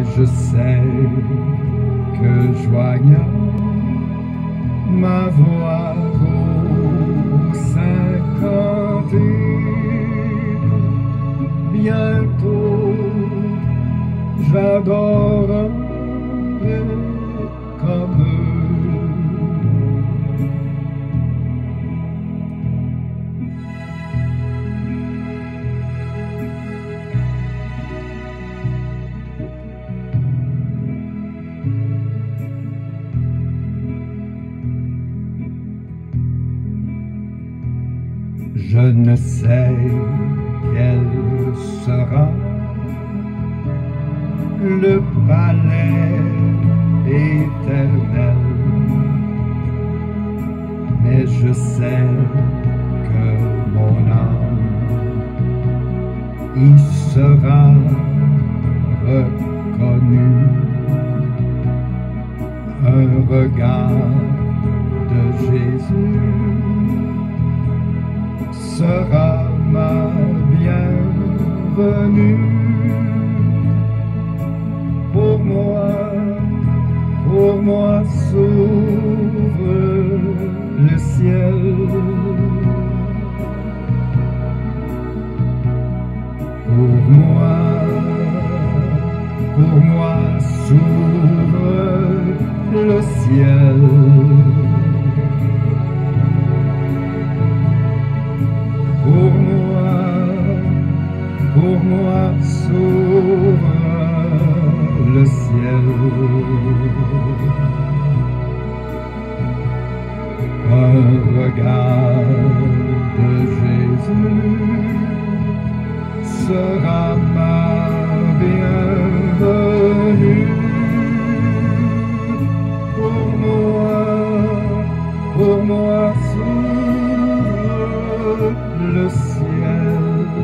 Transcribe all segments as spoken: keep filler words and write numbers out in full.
je sais que joignant ma voix au cinquanté, bientôt j'adorerai comme eux. Je ne sais quel sera le palais éternel, mais je sais que mon âme y sera reconnue. Un regard de Jésus sera ma bienvenue. Pour moi, pour moi s'ouvre le ciel. Pour moi, pour moi s'ouvre le ciel. Pour moi, pour moi s'ouvre le ciel. Un regard de Jésus sera ma bienvenue. Pour moi, pour moi s'ouvre le ciel.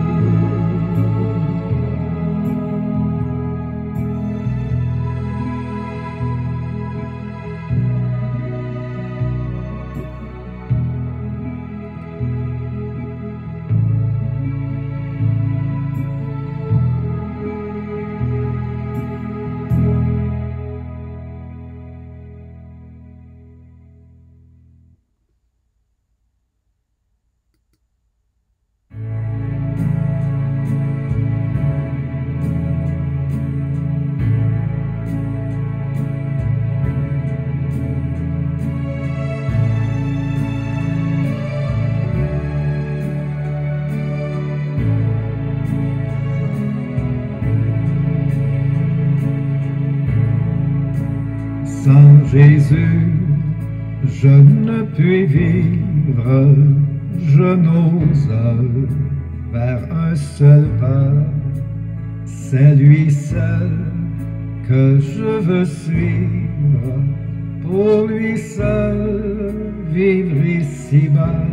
Sans Jésus, je ne puis vivre, je n'ose faire un seul pas. C'est lui seul que je veux suivre, pour lui seul vivre ici-bas.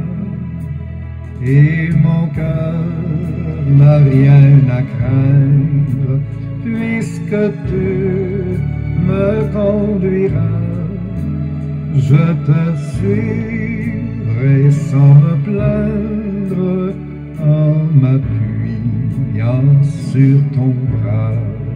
Et mon cœur n'a rien à craindre, puisque tu me conduiras. Je te suivrai sans me plaindre, en m'appuyant sur ton bras.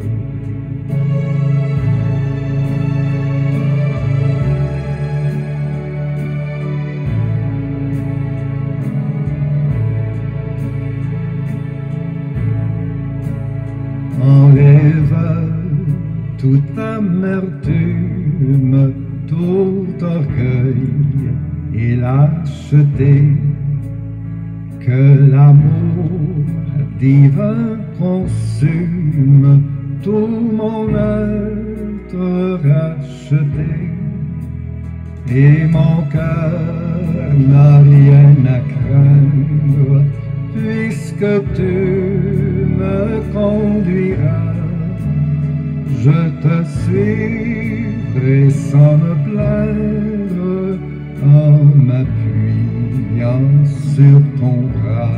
Enlève toute amertume, tout orgueil et lâcheté, que l'amour divin consume tout mon être racheté. Et mon cœur n'a rien à craindre, puisque tu me conduiras. Je te suivrai sans me plaindre, en m'appuyant sur ton bras.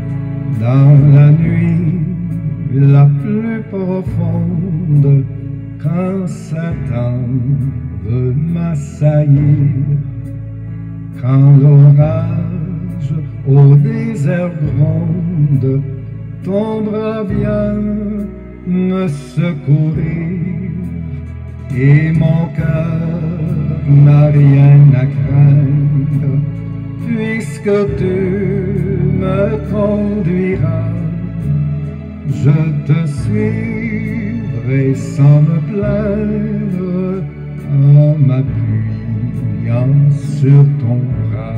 Dans la nuit la plus profonde, quand Satan veut m'assaillir, quand l'orage au désert gronde, ton bras vient me secourir, et mon cœur n'a rien à craindre, puisque tu me conduiras. Je te suivrai sans me plaindre, en m'appuyant sur ton bras.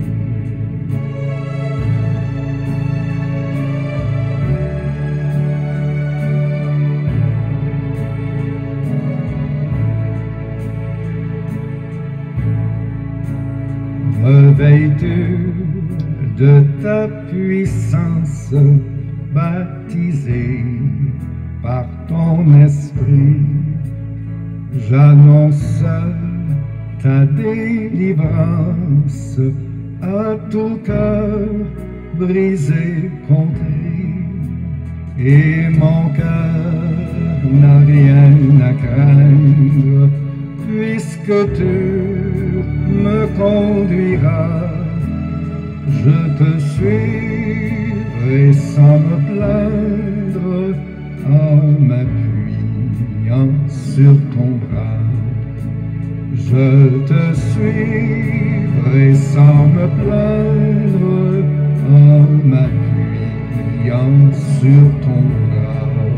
Revêtu de ta puissance, baptisé par ton esprit, j'annonce ta délivrance à tout cœur brisé, contré, et mon cœur n'a rien à craindre, puisque tu me conduiras. Je te suivrai sans me plaindre, en m'appuyant sur ton bras. Je te suivrai sans me plaindre, en m'appuyant sur ton bras.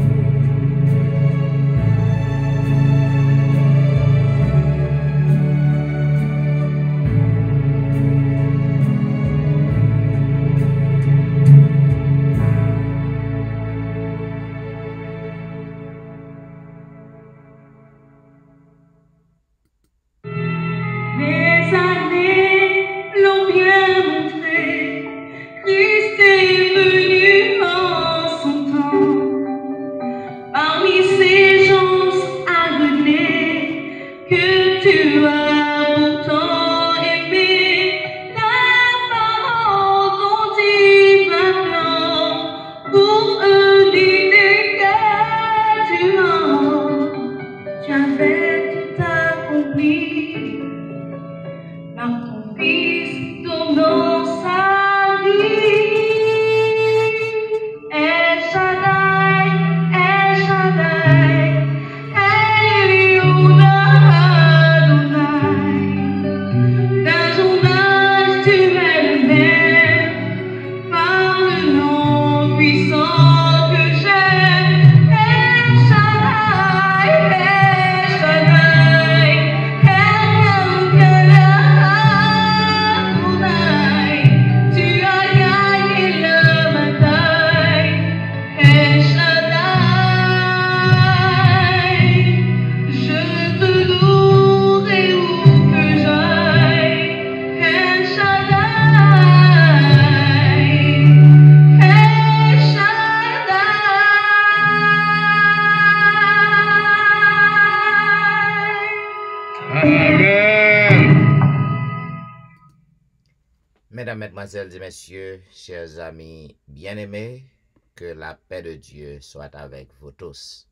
Mesdames, Mesdemoiselles et Messieurs, chers amis bien-aimés, que la paix de Dieu soit avec vous tous.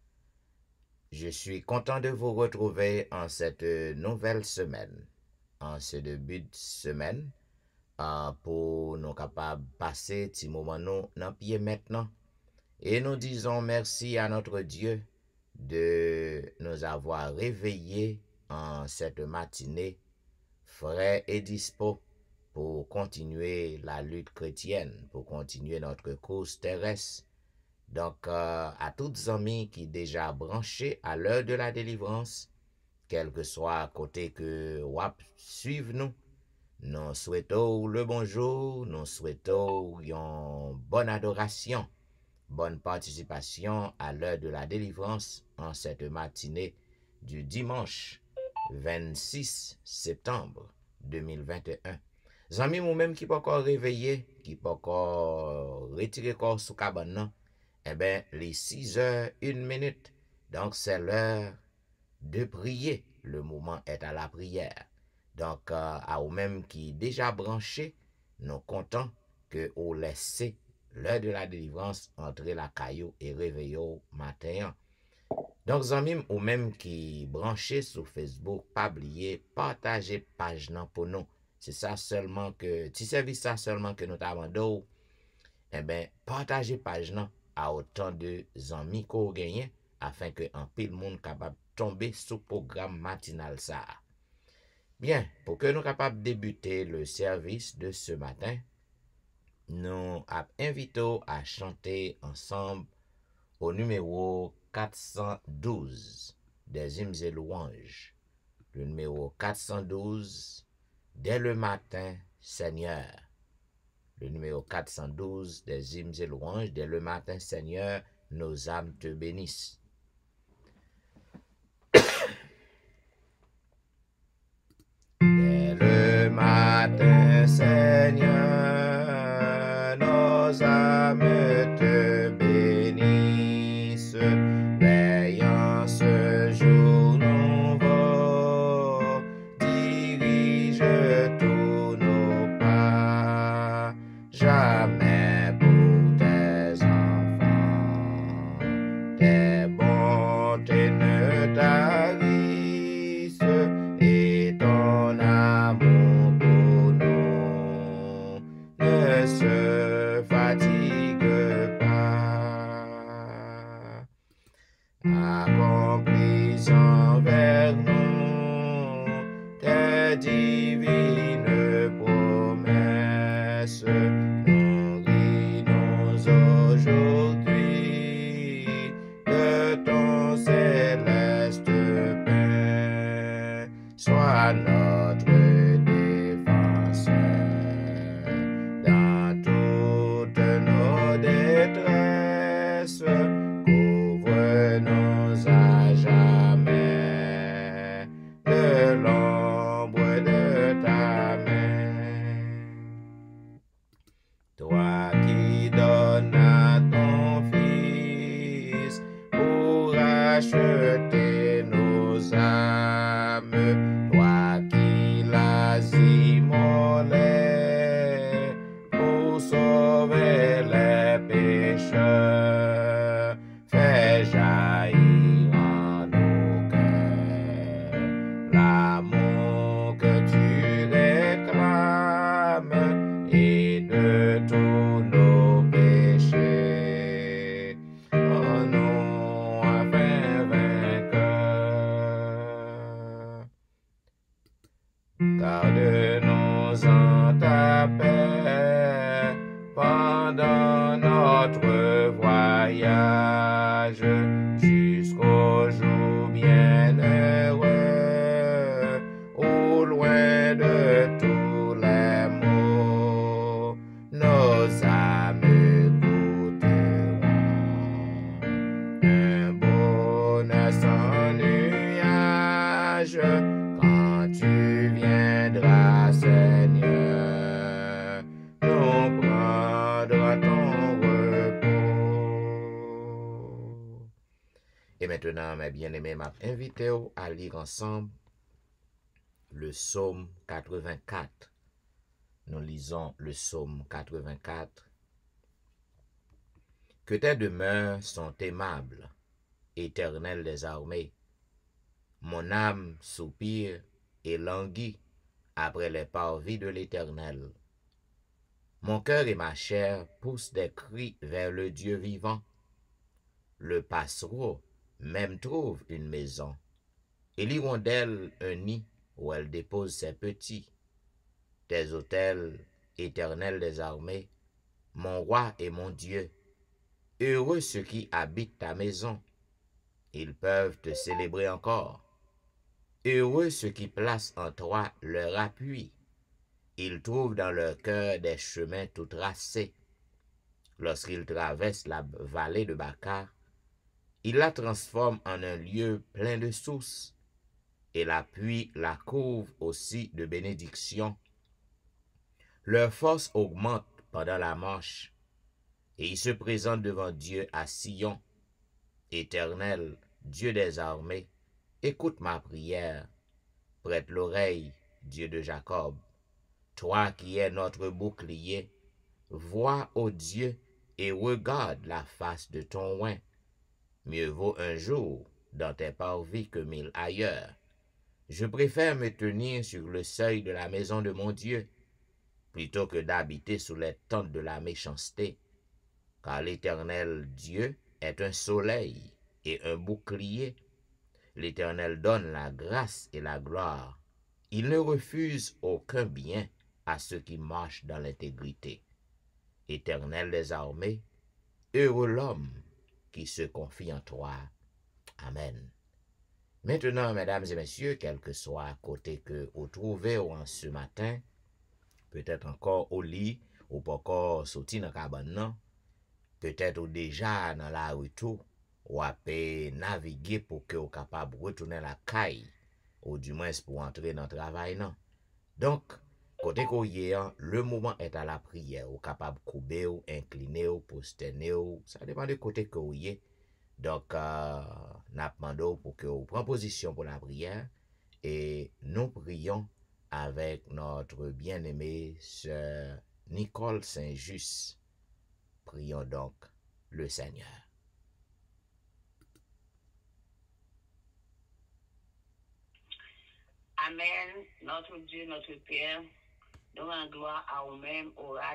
Je suis content de vous retrouver en cette nouvelle semaine, en ce début de semaine, pour nous capables de passer petit moment nous dans pied maintenant. Et nous disons merci à notre Dieu de nous avoir réveillés en cette matinée, frais et dispo, pour continuer la lutte chrétienne, pour continuer notre course terrestre. Donc, euh, à toutes les amis qui déjà branchés à l'heure de la délivrance, quel que soit à côté que wap suivent nous, nous souhaitons le bonjour, nous souhaitons une bonne adoration, bonne participation à l'heure de la délivrance en cette matinée du dimanche vingt-six septembre deux mille vingt et un. Zami ou même qui pas encore réveillé, qui pas encore retiré corps sous cabane, eh ben les six heures une minute. Donc c'est l'heure de prier. Le moment est à la prière. Donc euh, à ou même qui déjà branché, nous comptons que vous laissez l'heure de la délivrance entrer la caillou et réveiller au matin. Donc, zanmim ou même qui branchez sur Facebook, pas oublier, partager page nan pour nous. C'est ça seulement que, si service ça seulement que nous t'avons, eh ben, partagez page nan à autant de zanmi qu'on gagne afin que un pile monde capable tomber sous programme matinal ça. Bien, pour que nous capables débuter le service de ce matin, nous invitons à chanter ensemble au numéro quatre cent douze des hymnes et louanges. Le numéro quatre cent douze, dès le matin, Seigneur. Le numéro quatre cent douze des hymnes et louanges, dès le matin, Seigneur, nos âmes te bénissent. Dès le matin, Seigneur, nos âmes te bénissent. Veillant ce jour nouveau, dirige tous nos pas. Jamais pour tes enfants, tes bontés ne tarissent, et ton amour pour nous ne se fatigue pas. Accomplis envers nous tes divines promesses. Nourris-nous aujourd'hui de ton céleste pain. Sois notre défenseur dans toutes nos détresses. Couvre-nous à jamais de l'ombre de ta main. Toi qui donnes à ton Fils pour racheter nos âmes, toi qui l'as immolé pour sauver les pécheurs, fais jaillir en nos cœurs l'amour que tu réclames et de tous nos péchés, en nous afin vainqueur. Garde-nous en ta paix pendant notre voyage jusqu'au jour bienheureux, au loin de tous les maux, nos âmes goûteront un bonheur sans nuage quand tu viendras, Seigneur, nous prendra ton repos. Et maintenant, mes bien-aimés, m'a invité à lire ensemble le psaume quatre-vingt-quatre. Nous lisons le psaume quatre-vingt-quatre. Que tes demeures sont aimables, Éternel des armées. Mon âme soupire et languit après les parvis de l'Éternel. Mon cœur et ma chair poussent des cris vers le Dieu vivant. Le passereau même trouve une maison, et l'hirondelle un nid où elle dépose ses petits. Tes autels, Éternel des armées, mon roi et mon Dieu, heureux ceux qui habitent ta maison, ils peuvent te célébrer encore. Heureux ceux qui placent en toi leur appui, ils trouvent dans leur cœur des chemins tout tracés. Lorsqu'ils traversent la vallée de Baca, ils la transforment en un lieu plein de sources, et la pluie la couvre aussi de bénédictions. Leur force augmente pendant la marche, et ils se présentent devant Dieu à Sion. Éternel, Dieu des armées, écoute ma prière, prête l'oreille, Dieu de Jacob. Toi qui es notre bouclier, vois, ô Dieu, et regarde la face de ton oint. Mieux vaut un jour dans tes parvis que mille ailleurs. Je préfère me tenir sur le seuil de la maison de mon Dieu, plutôt que d'habiter sous les tentes de la méchanceté, car l'Éternel Dieu est un soleil et un bouclier. L'Éternel donne la grâce et la gloire. Il ne refuse aucun bien à ceux qui marchent dans l'intégrité. Éternel des armées, heureux l'homme qui se confie en toi. Amen. Maintenant, mesdames et messieurs, quel que soit à côté que vous trouvez en ce matin, peut-être encore au lit, ou pas encore sorti dans la cabane, peut-être ou déjà dans la retour, ou à naviguer pour que vous capable de retourner la caille, ou du moins pour entrer dans le travail. Non? Donc, côté qu'on y est, le moment est à la prière, ou capable de couper, ou incliner, ou posterner, ça dépend du côté que vous y est. Donc, euh, nous demandons pour que vous preniez position pour la prière et nous prions avec notre bien-aimée sœur Nicole Saint-Just. Prions donc le Seigneur. Amen. Notre Dieu, notre Père, nous rendons gloire à vous-même,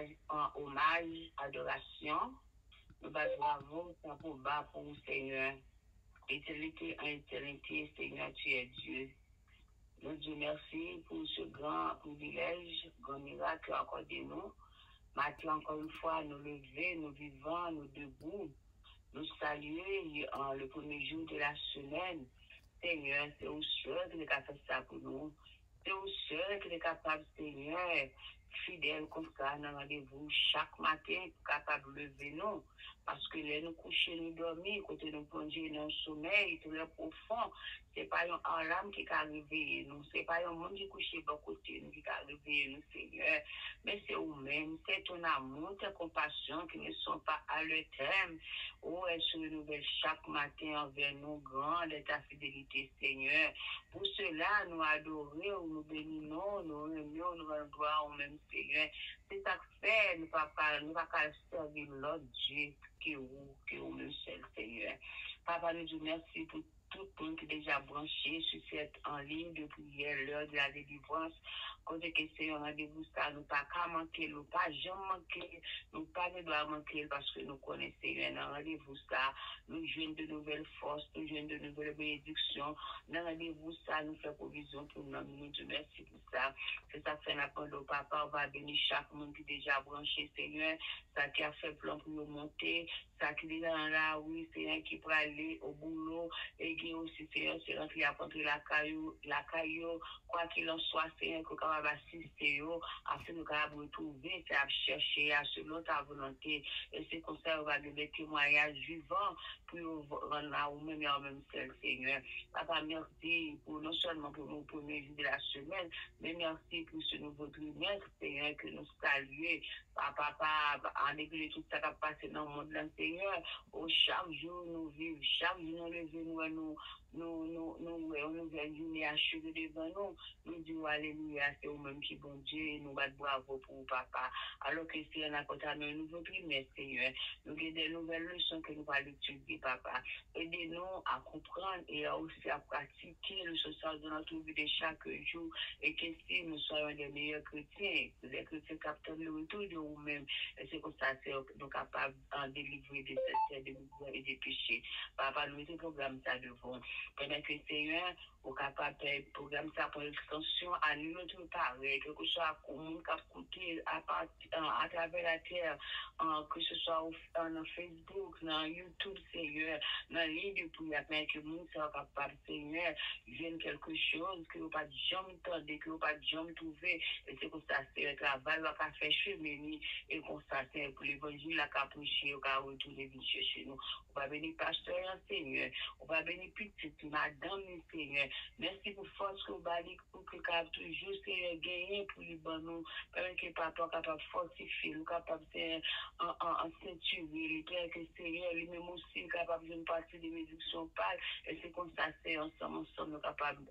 en hommage, adoration. Nous basons à vous, pour bas pour vous, Seigneur. Éternité en éternité, Seigneur, tu es Dieu. Nous disons merci pour ce grand privilège, grand miracle accordé-nous. Maintenant, encore une fois, nous lever, nous vivants, nous debout, nous saluer en le premier jour de la semaine. Seigneur, c'est au seul qui est capable de faire ça pour nous. C'est au seul qui est capable, Seigneur, fidèle comme ça, nous rendez-vous chaque matin pour capable de lever nous. Parce que là, nous coucher, nous dormir, quand nous plonger dans le sommeil, tout le profond, c'est pas un alarme qui a réveillé nous, c'est pas un monde qui couche de côté nous qui a réveillé nous, Seigneur, mais c'est vous-même, c'est ton amour, ta compassion qui ne sont pas à leur terme. Oh, elle se renouvelle chaque matin envers nous, grande est ta fidélité, Seigneur. Pour cela, nous adorons, nous bénissons, nous remercions, nous rendons gloire au même Seigneur. C'est ça que fait, nous ne pouvons pas servir l'autre Dieu que vous, que vous même seul, Seigneur. Papa, nous disons merci pour tout le monde qui est déjà branché sur cette en ligne de prière, l'heure de la délivrance. Quand que c'est un rendez-vous, ça nous pas qu'à manquer, nous pas jamais manquer, nous pas ne doit manquer parce que nous connaissons un rendez-vous, ça, nous jouons de nouvelles forces, nous jouons de nouvelles bénédictions. Dans rendez-vous, ça, nous fait provision pour nous. Nous disons merci pour ça. C'est ça fait l'appel au papa, on va bénir chaque monde qui est déjà branché, Seigneur, ça qui a fait plan pour nous monter, ça qui est dans la rue, Seigneur, qui peut aller au boulot, et qui aussi, Seigneur, c'est rentrer à rentrer la caillou, la caillou, quoi qu'il en soit, Seigneur, qu'on va assister, afin de nous retrouver, c'est à chercher, à selon ta volonté, et c'est comme ça, on va donner des témoignages vivants pour rendre à vous-même et en même seul, Seigneur. Papa, merci pour non seulement pour nos premiers jours de la semaine, mais merci pour ce nouveau trimestre, Seigneur, que nous saluons. Papa, papa, en dépit de tout ça qui a passé dans le monde, Seigneur, au chaque jour nous vivons, chaque jour nous levons, nous, nous, nous, nous, nous, nous venons acheter devant nous, nous disons alléluia, c'est vous-même qui bon Dieu, et nous battons bravo pour papa. Alors que c'est un accompagnement un nouveau trimestre, Seigneur, nous avons des nouvelles leçons que nous allons étudier, papa. Aidez-nous à comprendre et aussi à pratiquer le social de notre vie de chaque jour, et que si nous soyons des meilleurs chrétiens, des chrétiens capteurs le retour de vous-même, et c'est comme ça que nous sommes capables de délivrer des secteurs, des mouvements et des péchés. Papa, nous mettons le programme ça devant. Pendant que Seigneur, au capable de programme ça pour l'extension à notre pareil, que ce soit commun qui a coûté à, à travers la terre, que ce soit dans Facebook, dans YouTube, Seigneur, dans les ligne de prière, mais que nous sommes capables, Seigneur, vienne quelque chose que vous pas jamais entendu, que vous pas jamais trouvé, et c'est comme ça, c'est le travail, on va faire chemin, et comme ça, c'est pour l'évangile, la capuche, on va retourner venir chez nous. On va bénir pasteur, Seigneur, on va bénir petite, madame, Seigneur. Merci pour force que vous allez, pour que vous toujours, Seigneur, gagner pour les bonnes, parce que papa capable de fortifier, nous capable de en ceinturer, Père que Seigneur, lui-même aussi capable de passer des médictions pâles, et c'est comme ça, c'est ensemble, ensemble, nous capables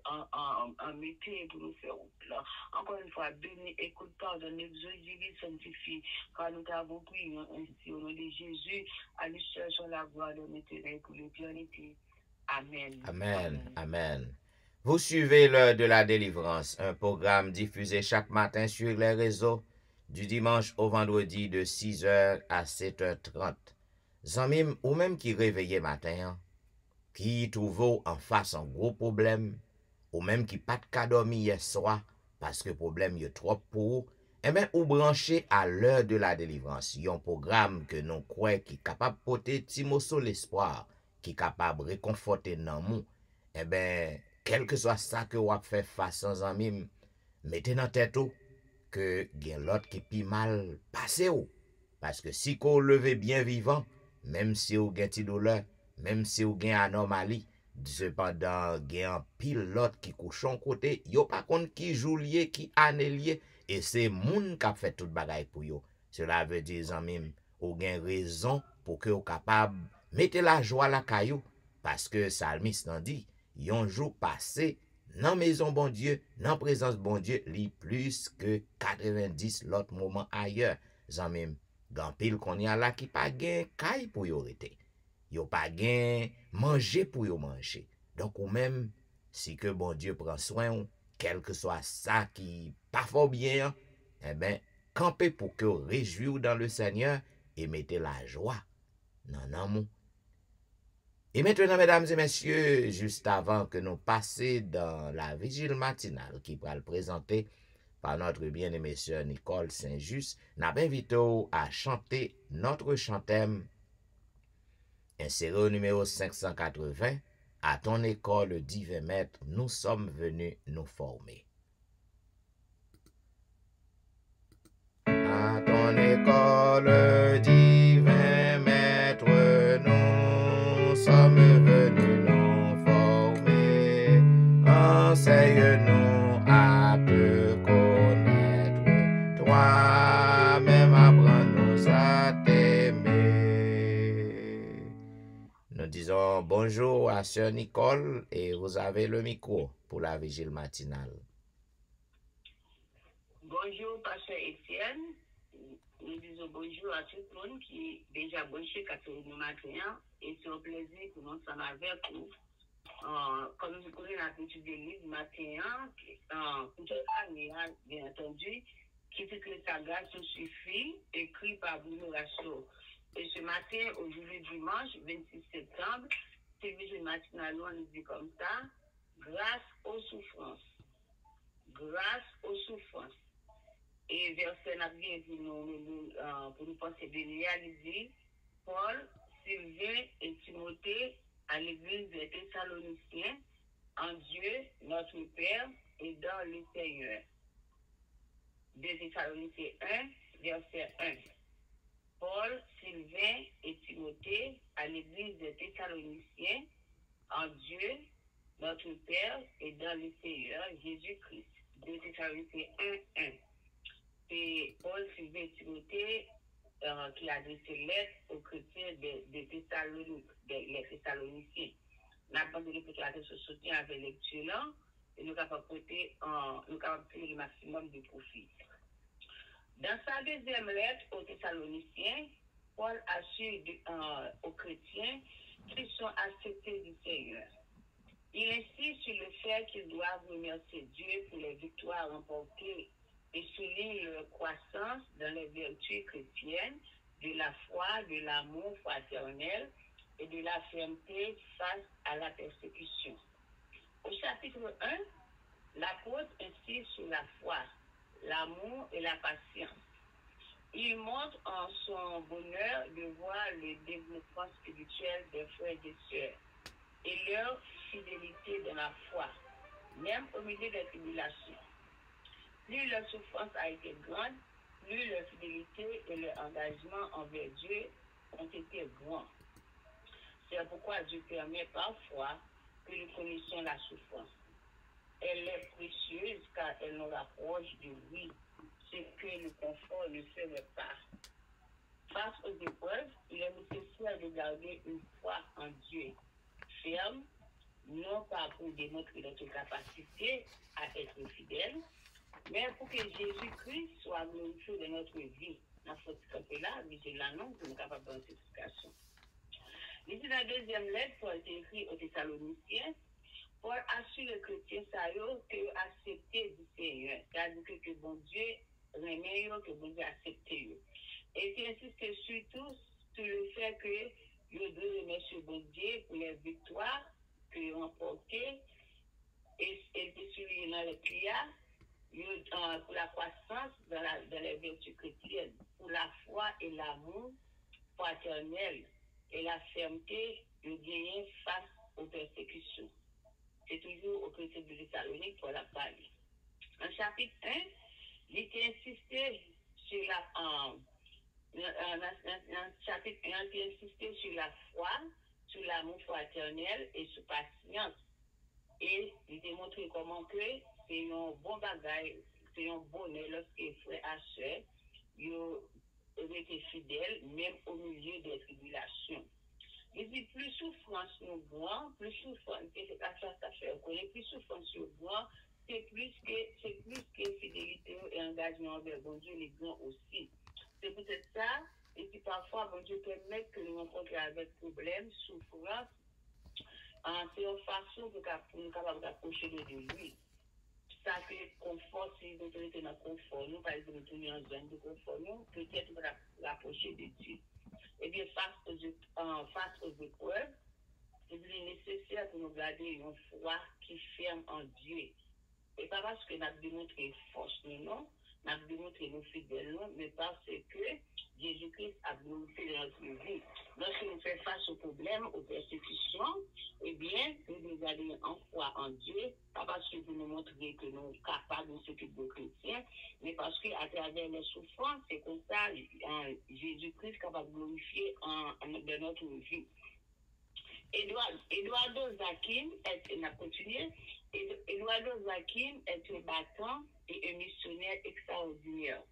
en mettre pour nous faire au plan. Encore une fois, béni, écoute, pardonne, exauce, sanctifie, car nous t'avons prié ainsi au nom de Jésus, à lui seul sur la gloire de l'éternel pour l'éternité. Amen. Amen. Amen. Vous suivez l'heure de la délivrance, un programme diffusé chaque matin sur les réseaux du dimanche au vendredi de six heures à sept heures trente. Zanmim, ou même qui réveillez matin, qui trouve en face un gros problème, ou même qui pas de cas dormi hier soir, parce que problème est trop pour, eh bien, ou branché à l'heure de la délivrance. Il y a un programme que nous croyons qui est capable de porter Timoso l'espoir, qui est capable de réconforter dans nous. Eh bien, quel que soit ça que vous fait face sans amis, mettez dans tête que il y a l'autre qui est mal passé ou. Parce que si vous levez bien vivant, même si vous avez une douleur, même si vous avez une anomalie, cependant, il y a un pilote qui couche en côté, il n'y a pas contre qui joue lié, qui année et c'est moun qui a fait tout bagaille pour vous. Cela veut dire, amis, vous avez raison pour que vous capable mettre la joie à la caillou, parce que Salmiste en dit, yon jour passé, dans maison bon Dieu, dans présence bon Dieu, li plus que quatre-vingt-dix l'autre moment ailleurs. Zanmim, gan pile qu'on y a là qui pas gen kay pour yo rete. Yo pas gen manger pour yo manger. Donc ou même si que bon Dieu prend soin, quel que soit ça qui pas fort bien, eh ben campez pour que réjouir dans le Seigneur et mettez la joie dans l'amour. Et maintenant, mesdames et messieurs, juste avant que nous passions dans la vigile matinale qui va le présenter par notre bien-aimée sœur Nicole Saint-Just, nous invitons à chanter notre chantème inséré au numéro cinq cent quatre-vingts. À ton école divin maître, nous sommes venus nous former. À ton école divin maître, nous sommes venus nous former. Enseigne-nous à te connaître, toi-même apprends-nous à t'aimer. Nous disons bonjour à sœur Nicole et vous avez le micro pour la vigile matinale. Bonjour, Pasteur Étienne. Nous disons bonjour à tout le monde qui est déjà branché quatre heures du matin et c'est un plaisir pour nous ensemble avec vous. Euh, comme vous connaissez l'habitude de lire le matin, euh, pour toute l'année, bien entendu, qui fait que sa grâce nous suffit, écrit par Bruno Rachaud. Et ce matin, aujourd'hui dimanche, vingt-six septembre, c'est vigile matinale, on nous dit comme ça, grâce aux souffrances. Grâce aux souffrances. Et verset navigué pour nous, euh, pour nous penser de réaliser, Paul, Sylvain et Timothée à l'église des Thessaloniciens, en Dieu, notre Père, et dans le Seigneur. deux Thessaloniciens un, verset un. Paul, Sylvain et Timothée à l'église des Thessaloniciens, en Dieu, notre Père, et dans le Seigneur, Jésus-Christ. deux Thessaloniciens un, un. C'est Paul, Sylvain et Timothée euh, qui a adressé lettre aux chrétiens de, de Thessalonique, de, les Thessaloniciens. Nous avons demandé pour la ce soutien avec lecture là, et nous avons porté nous avons pris le maximum de profit. Dans sa deuxième lettre aux Thessaloniciens, Paul assure euh, aux chrétiens qu'ils sont acceptés du Seigneur. Il insiste sur le fait qu'ils doivent remercier Dieu pour les victoires remportées et souligne leur croissance dans les vertus chrétiennes, de la foi, de l'amour fraternel et de la fermeté face à la persécution. Au chapitre un, l'apôtre insiste sur la foi, l'amour et la patience. Il montre en son bonheur de voir le développement spirituel des frères et des sœurs et leur fidélité dans la foi, même au milieu des tribulations. Plus leur souffrance a été grande, plus leur fidélité et leur engagement envers Dieu ont été grands. C'est pourquoi Dieu permet parfois que nous connaissions la souffrance. Elle est précieuse car elle nous rapproche de lui, ce que le confort ne ferait pas. Face aux épreuves, il est nécessaire de garder une foi en Dieu ferme, non pas pour démontrer notre capacité à être fidèle, mais pour que Jésus-Christ soit glorifié de notre vie. Dans cette là, c'est l'annonce de nous capables de cette situation. Ici, dans la deuxième lettre, Paul a écrit aux Thessaloniciens, Paul assure les chrétiens que accepter du Seigneur. C'est-à-dire que, que bon Dieu remet, que bon Dieu accepte. Et il insiste surtout sur le fait que vous devez remercier bon Dieu pour les victoires qu'ils ont remportées. Et il souligne dans les prières pour la croissance dans, la, dans les vertus chrétiennes, pour la foi et l'amour fraternel et la fermeté de gagner face aux persécutions. C'est toujours au chrétien de Thessalonique pour la parler. En chapitre un, il était insisté sur la en, en, en chapitre un, il était insisté sur la foi, sur l'amour fraternel et sur patience. Et il démontre comment que c'est un bon bagage, c'est un bonheur lorsque frère et sœur, ils étaient fidèles, même au milieu des tribulations. Il dit plus souffrance nous voit, plus souffrance, plus souffrance nous voit, c'est plus que c'est plus que fidélité et engagement envers bon Dieu, les grands aussi. C'est peut-être ça, et puis parfois bon Dieu permet que nous rencontrions avec problèmes, souffrance, c'est une façon pour nous capables d'approcher de lui. Ça fait confort, si nous sommes dans le confort, nous, par exemple, nous sommes en zone de confort, nous, peut-être nous rapprocher de Dieu. Eh bien, face aux, euh, face aux épreuves, il est nécessaire pour nous garder une foi qui ferme en Dieu. Et pas parce que nous avons démontré force, nous, non, nous avons démontré nos fidèles, non, mais parce que Jésus-Christ a glorifié dans notre vie. Lorsque nous faisons face aux problèmes, aux persécutions, eh bien, nous devons garder en foi en Dieu, pas parce que vous nous montrez que nous sommes capables de s'occuper de chrétiens, mais parce qu'à travers les souffrances, c'est comme ça, euh, Jésus-Christ est capable de glorifier en, en, dans notre vie. Eduardo Zakim est, on a continué, Eduardo Zakim est un battant et un missionnaire extraordinaire.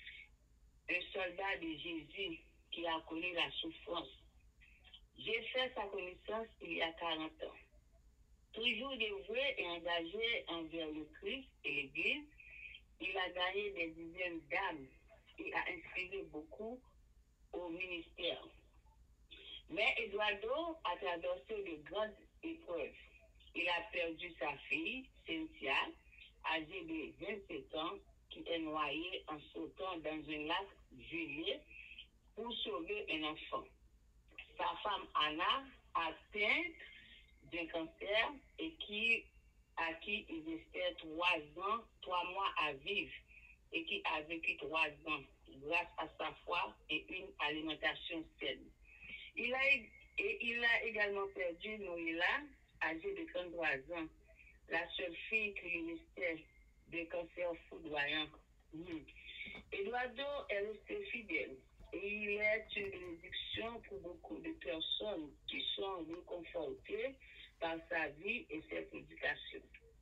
Un soldat de Jésus qui a connu la souffrance. J'ai fait sa connaissance il y a quarante ans. Toujours dévoué et engagé envers le Christ et l'Église, il a gagné des dizaines d'âmes et a inspiré beaucoup au ministère. Mais Eduardo a traversé de grandes épreuves. Il a perdu sa fille, Cynthia, âgée de vingt-sept ans, qui est noyée en sautant dans un lac gelé pour sauver un enfant. Sa femme Anna, atteinte d'un cancer et qui, à qui il restait trois ans, trois mois à vivre et qui a vécu trois ans grâce à sa foi et une alimentation saine. Il a, et il a également perdu Noëlla, âgée de trente-trois ans, la seule fille qui lui restait de cancer foudroyant. Mmh. Eduardo est resté fidèle et il est une bénédiction pour beaucoup de personnes qui sont réconfortées par sa vie et ses prédications.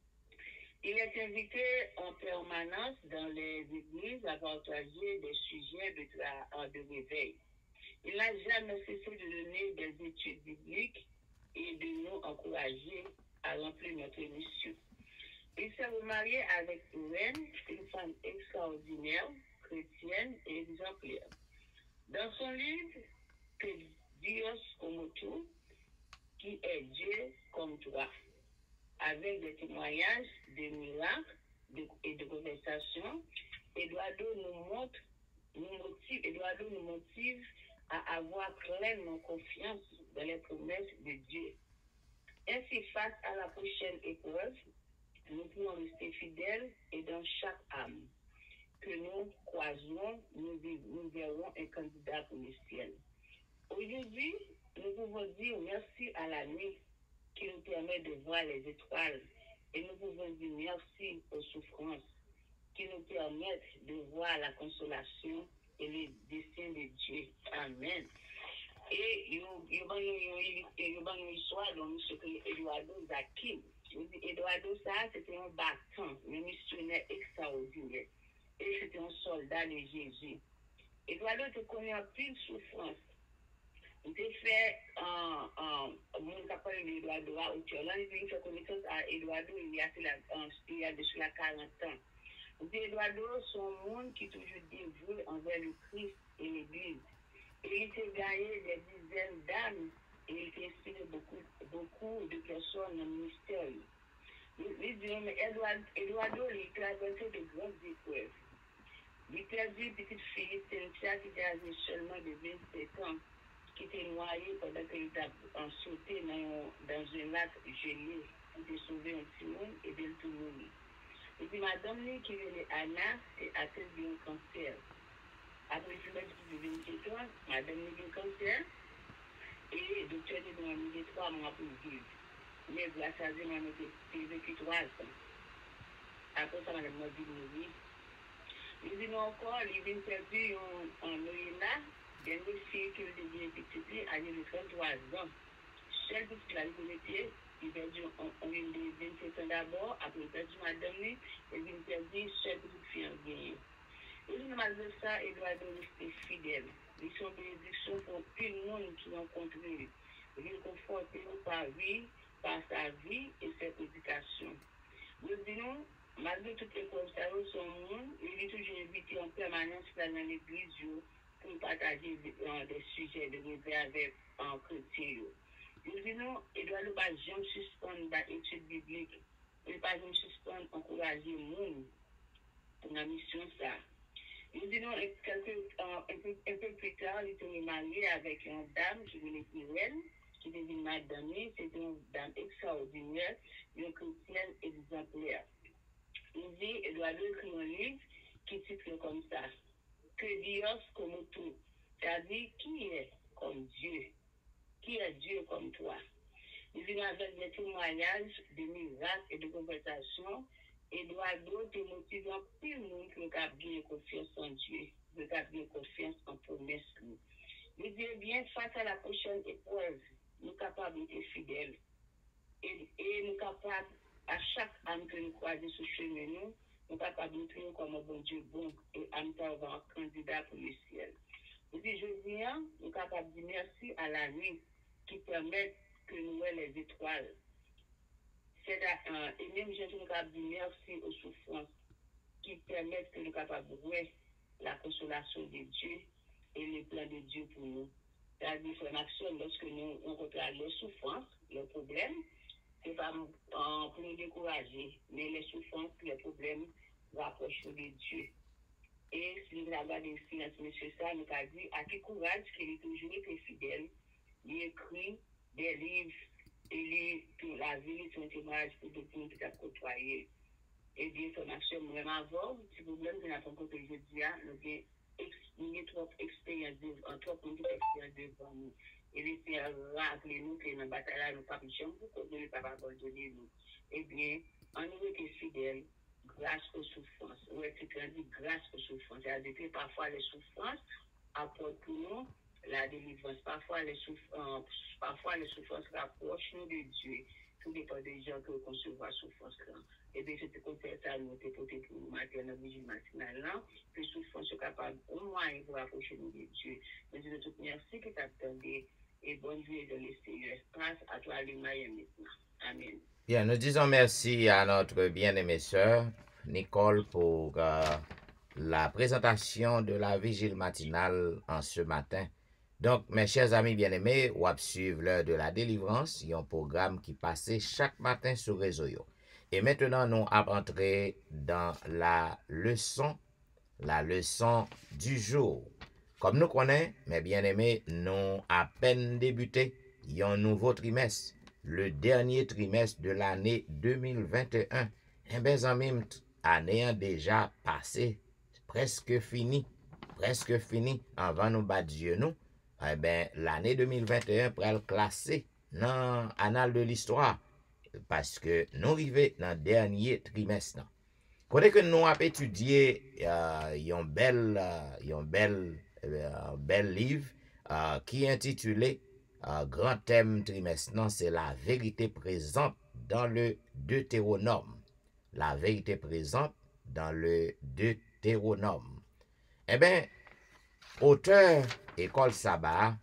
Il est invité en permanence dans les églises à partager des sujets de, tra- de réveil. Il n'a jamais cessé de donner des études bibliques et de nous encourager à remplir notre mission. Il s'est remarié avec Irène, une femme extraordinaire, chrétienne et exemplaire. Dans son livre, Que Dios como tú, qui est Dieu comme toi, avec des témoignages, des miracles de, et de conversations, Eduardo nous montre, nous motive, Eduardo nous motive à avoir pleinement confiance dans les promesses de Dieu. Ainsi, face à la prochaine épreuve, nous pouvons rester fidèles et dans chaque âme que nous croiserons, nous, nous verrons un candidat pour le ciel. Aujourd'hui, nous pouvons dire merci à la nuit qui nous permet de voir les étoiles et nous pouvons dire merci aux souffrances qui nous permettent de voir la consolation et le dessein de Dieu. Amen. Et il y a une histoire dont M. Eduardo Zakim. Eduardo, ça, c'était un battant, un missionnaire extraordinaire. Et c'était un soldat de Jésus. Eduardo te connaît en pile souffrance. Il a fait un. Mon capable d'Eduardo au Tcholan, il a fait connaissance à Eduardo il y a, il y a déjà la quarante ans. Eduardo, c'est un monde qui est toujours dévoué envers le Christ et l'Église. Et il s'est gagné des dizaines d'âmes et il inspire beaucoup, beaucoup de personnes dans le ministère. Il dit, mais Eduardo, il traversait de grandes épreuves. Il perdit une petite fille, Cynthia, qui avait seulement de vingt-sept ans, qui était noyée pendant qu'elle était sauté dans, dans un lac gelé pour te sauver un petit monde et de tout mourir. Et puis madame qui est Anna, c'est atteinte d'un cancer. Après le mec de vingt-sept ans, madame a un cancer et le docteur dit qu'on a mis trois mois pour vivre. Mais grâce à Dieu, on a vécu trois ans. Après ça, madame m'a dit mourir. Il dit non encore, il vient perdu en Noëlla, bien une fille qui devient petite, elle a trente-trois ans. Seule petite la vie, il a perdu en vingt-sept ans d'abord, après il a perdu madame, et il a perdu seule petite fille en gain. Et dit malgré ça, il doit rester fidèle. Ils sont bénédictions pour tout le monde qui rencontre lui. Il est conforté par vie, par sa vie et sa prédication. Nous disons, malgré toutes les conversations sur le monde, il est toujours invité en permanence dans l'église pour partager des sujets de réveil avec un chrétien. Nous disons, il doit ne pas jamais suspendre l'étude biblique. Il ne doit pas jamais suspendre, encourager le monde pour la mission ça. Nous disons, quelques, euh, un, peu, un peu plus tard, il était marié avec une dame qui venait Irène, qui devient madame, c'est une dame extraordinaire, une chrétienne exemplaire. Il dit, il doit écrire un livre qui titre comme ça, Que Dios como tú, c'est-à-dire qui est comme Dieu, qui est Dieu comme toi. Il dit, avec des témoignages, des miracles et de conversations, Eduardo te motive en plus le monde qui a bien confiance en Dieu, qui a bien confiance en promesse. Il dit, bien, face à la prochaine épreuve, nous sommes capables d'être fidèles. Et, et nous sommes capables, à chaque âme que nous croisons sur le chemin, nous sommes capables de nous comme un bon Dieu bon et âme un candidat pour le ciel. Il dit, je viens, nous sommes capables de dire merci à la nuit qui permet que nous voyons les étoiles. C'est euh, et même je suis capable de dire merci aux souffrances qui permettent que nous sommes capables de voir la consolation de Dieu et le plan de Dieu pour nous. C'est-à-dire une action lorsque nous rencontrons les souffrances, les problèmes, ce n'est pas euh, pour nous décourager, mais les souffrances, les problèmes rapprochent de Dieu. Et si nous regardons le silence, monsieur ça, nous avons dit à qui courage qu'il est toujours été fidèle, il écrit des livres. Et pour la vie, c'est un témoignage pour tout le monde qui a côtoyé. Et bien, son action, même avant, si vous voulez, nous avons rencontré jeudi, nous avons trop d'expérience, trop d'expérience devant nous. Et il était rappelé nous que dans la bataille, nous ne pouvons pas nous ne pas abandonner nous. Eh bien, on nous était fidèles grâce aux souffrances. Oui, c'est dit grâce aux souffrances. C'est-à-dire que parfois les souffrances apportent pour nous la délivrance. Parfois les souffrances, parfois les souffrances rapprochent nous de Dieu. Tout dépend des gens qui conçoivent la souffrance là. Et bien, c'était comme ça, nous avons porté pour nous matin dans la vigile matinale là. Les souffrances sont capables au moins de rapprocher nous de Dieu. Mais je te merci que tu attendais et bonne vie dans le Seigneur. Grâce à toi, le meilleur maintenant. Amen. Bien, nous disons merci à notre bien-aimée sœur Nicole pour euh, la présentation de la vigile matinale en ce matin. Donc, mes chers amis bien-aimés, ou à suivre l'heure de la délivrance, il y a un programme qui passe chaque matin sur réseau. Et maintenant, nous allons entrer dans la leçon, la leçon du jour. Comme nous connaissons, mes bien-aimés, nous à peine débuté, il y a un nouveau trimestre, le dernier trimestre de l'année deux mille vingt et un. Et bien, amis, année déjà passé, presque fini, presque fini, avant nous battre Dieu, nous. Eh bien, l'année deux mille vingt et un pourrait le classer dans l'annale de l'histoire parce que nous arrivons dans le dernier trimestre. Quand que nous avons étudié euh, un bel, euh, un bel, euh, bel livre euh, qui est intitulé euh, Grand thème trimestre, c'est la vérité présente dans le Deutéronome. La vérité présente dans le Deutéronome. Eh bien, auteur École Sabbat,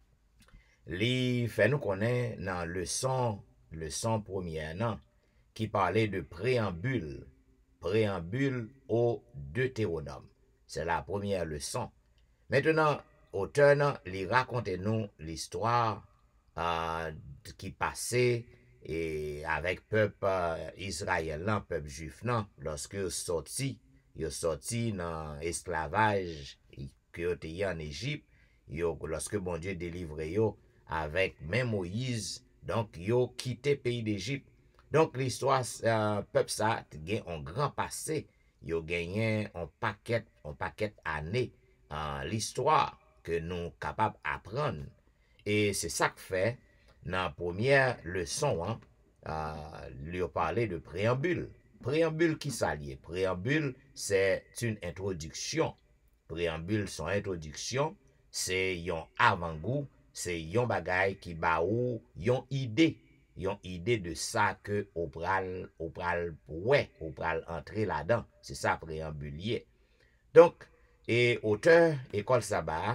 li fait nous connaître dans le leçon, leçon première, non, qui parlait de préambule, préambule au Deutéronome. C'est la première leçon. Maintenant, auteur, il raconte nous l'histoire euh, qui passait et avec peuple euh, Israël, là, peuple juif, là, lorsque ils sorti, ils sorti dans l'esclavage que yo te en Égypte, yo, lorsque bon Dieu délivre yo avec même Moïse, donc yo quitté pays d'Égypte. Donc l'histoire, euh, peuple ça, gagne un grand passé, yo gagné un paquet, un paquet années, euh, l'histoire que nous capables d'apprendre. Et c'est ça que fait, dans la première leçon, hein, euh, lui a parlé de préambule. Préambule qui s'allie. Préambule, c'est une introduction. Préambule, son introduction, c'est yon avant-goût, c'est yon bagay qui ba ou yon idée. Yon idée de ça que ou pral, ou pral, ouais, ou pral entrer là-dedans. C'est ça préambulier. Donc, et auteur, école Sabah,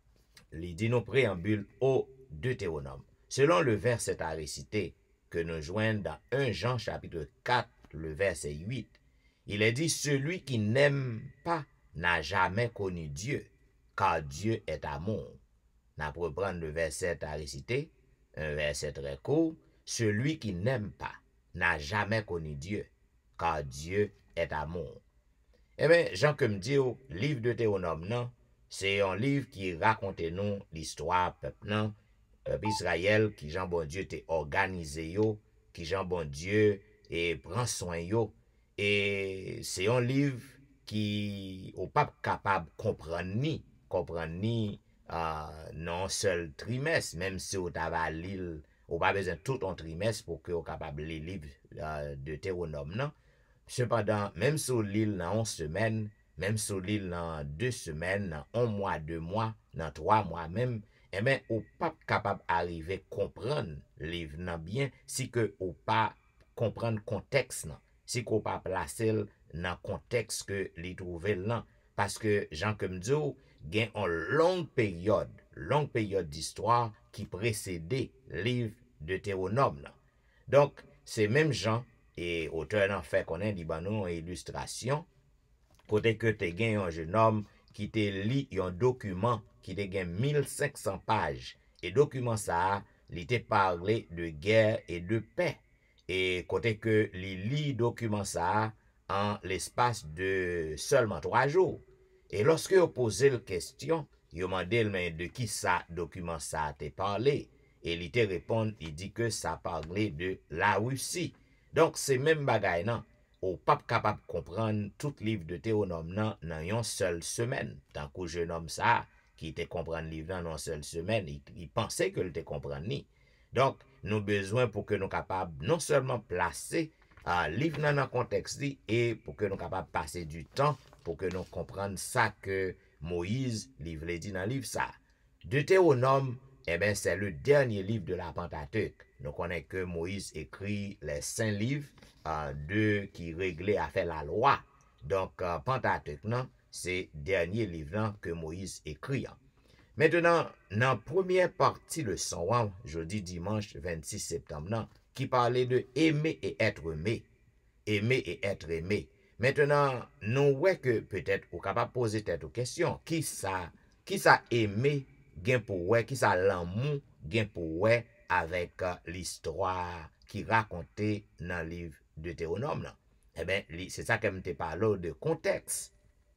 il dit nos préambules au Deutéronome. Selon le verset à réciter que nous joignons dans premier Jean chapitre quatre, le verset huit, il est dit, celui qui n'aime pas n'a jamais connu Dieu, car Dieu est amour. N'a pour prendre le verset à réciter, un verset très court, celui qui n'aime pas n'a jamais connu Dieu, car Dieu est amour. Eh bien, Jean comme dit, au livre de Deutéronome, non, c'est un livre qui raconte nous l'histoire peuple non, peuple Israël qui Jean bon Dieu t'est organisé yo, qui Jean bon Dieu et prend soin yo. Et c'est un livre qui n'est pas capable de comprendre ni, comprendre ni euh, non seul trimestre, même si vous avez l'île, vous pas besoin de tout un trimestre pour que vous capable de lire le livre euh, de Deutéronome, non. Cependant, même sur l'île dans onze semaines, même sur l'île dans deux semaines, dans un mois, deux mois, dans trois mois même, eh bien, ou pas capable d'arriver à comprendre le livre bien si que ou pas comprendre le contexte, non. Si qu'on pas placer dans le contexte que l'y trouvé là. Parce que, Jean comme dit, il y a une longue période, longue période d'histoire qui précédait le livre de Deutéronome. Donc, c'est même Jean, et auteur en fait qu'on a une illustration, côté que tu as un jeune homme qui te lit un document qui te gagne mille cinq cents pages. Et document ça, il te parlé de guerre et de paix. Et côté que il lit document ça en l'espace de seulement trois jours. Et lorsque vous posez la question, vous demandez mais de qui ça document ça te parlé. Et il te répond, il dit que ça parlait de la Russie. Donc, c'est même bagay nan, ou pas capable de comprendre tout livre de Théonome nan dans une seule semaine. Tant que jeune homme ça, qui te comprend le livre dans une seule semaine, il, il pensait que le te comprend ni. Donc, nous besoin pour que nous capables non seulement placer un uh, livre dans un contexte et pour que nous capables passer du temps pour que nous comprenions ça que Moïse livre dit dans le livre ça. Deutéronome, eh bien, c'est le dernier livre de la Pentateuque. Nous connaissons que Moïse écrit les cinq livres euh, de, qui réglaient à faire la loi. Donc, euh, Pentateuque, non, c'est le dernier livre que Moïse écrit. Maintenant, dans la première partie de son an, jeudi dimanche vingt-six septembre, non, qui parlait de aimer et être aimé. Aimer et être aimé. Maintenant, nous voyons que peut-être vous capable de poser cette question. Qui ça, qui ça aimer, gain pour ouais, qui ça l'amour, gain pour ouais, avec uh, l'histoire qui racontait dans le livre de Deutéronome. Eh bien, c'est ça que je te parle de contexte.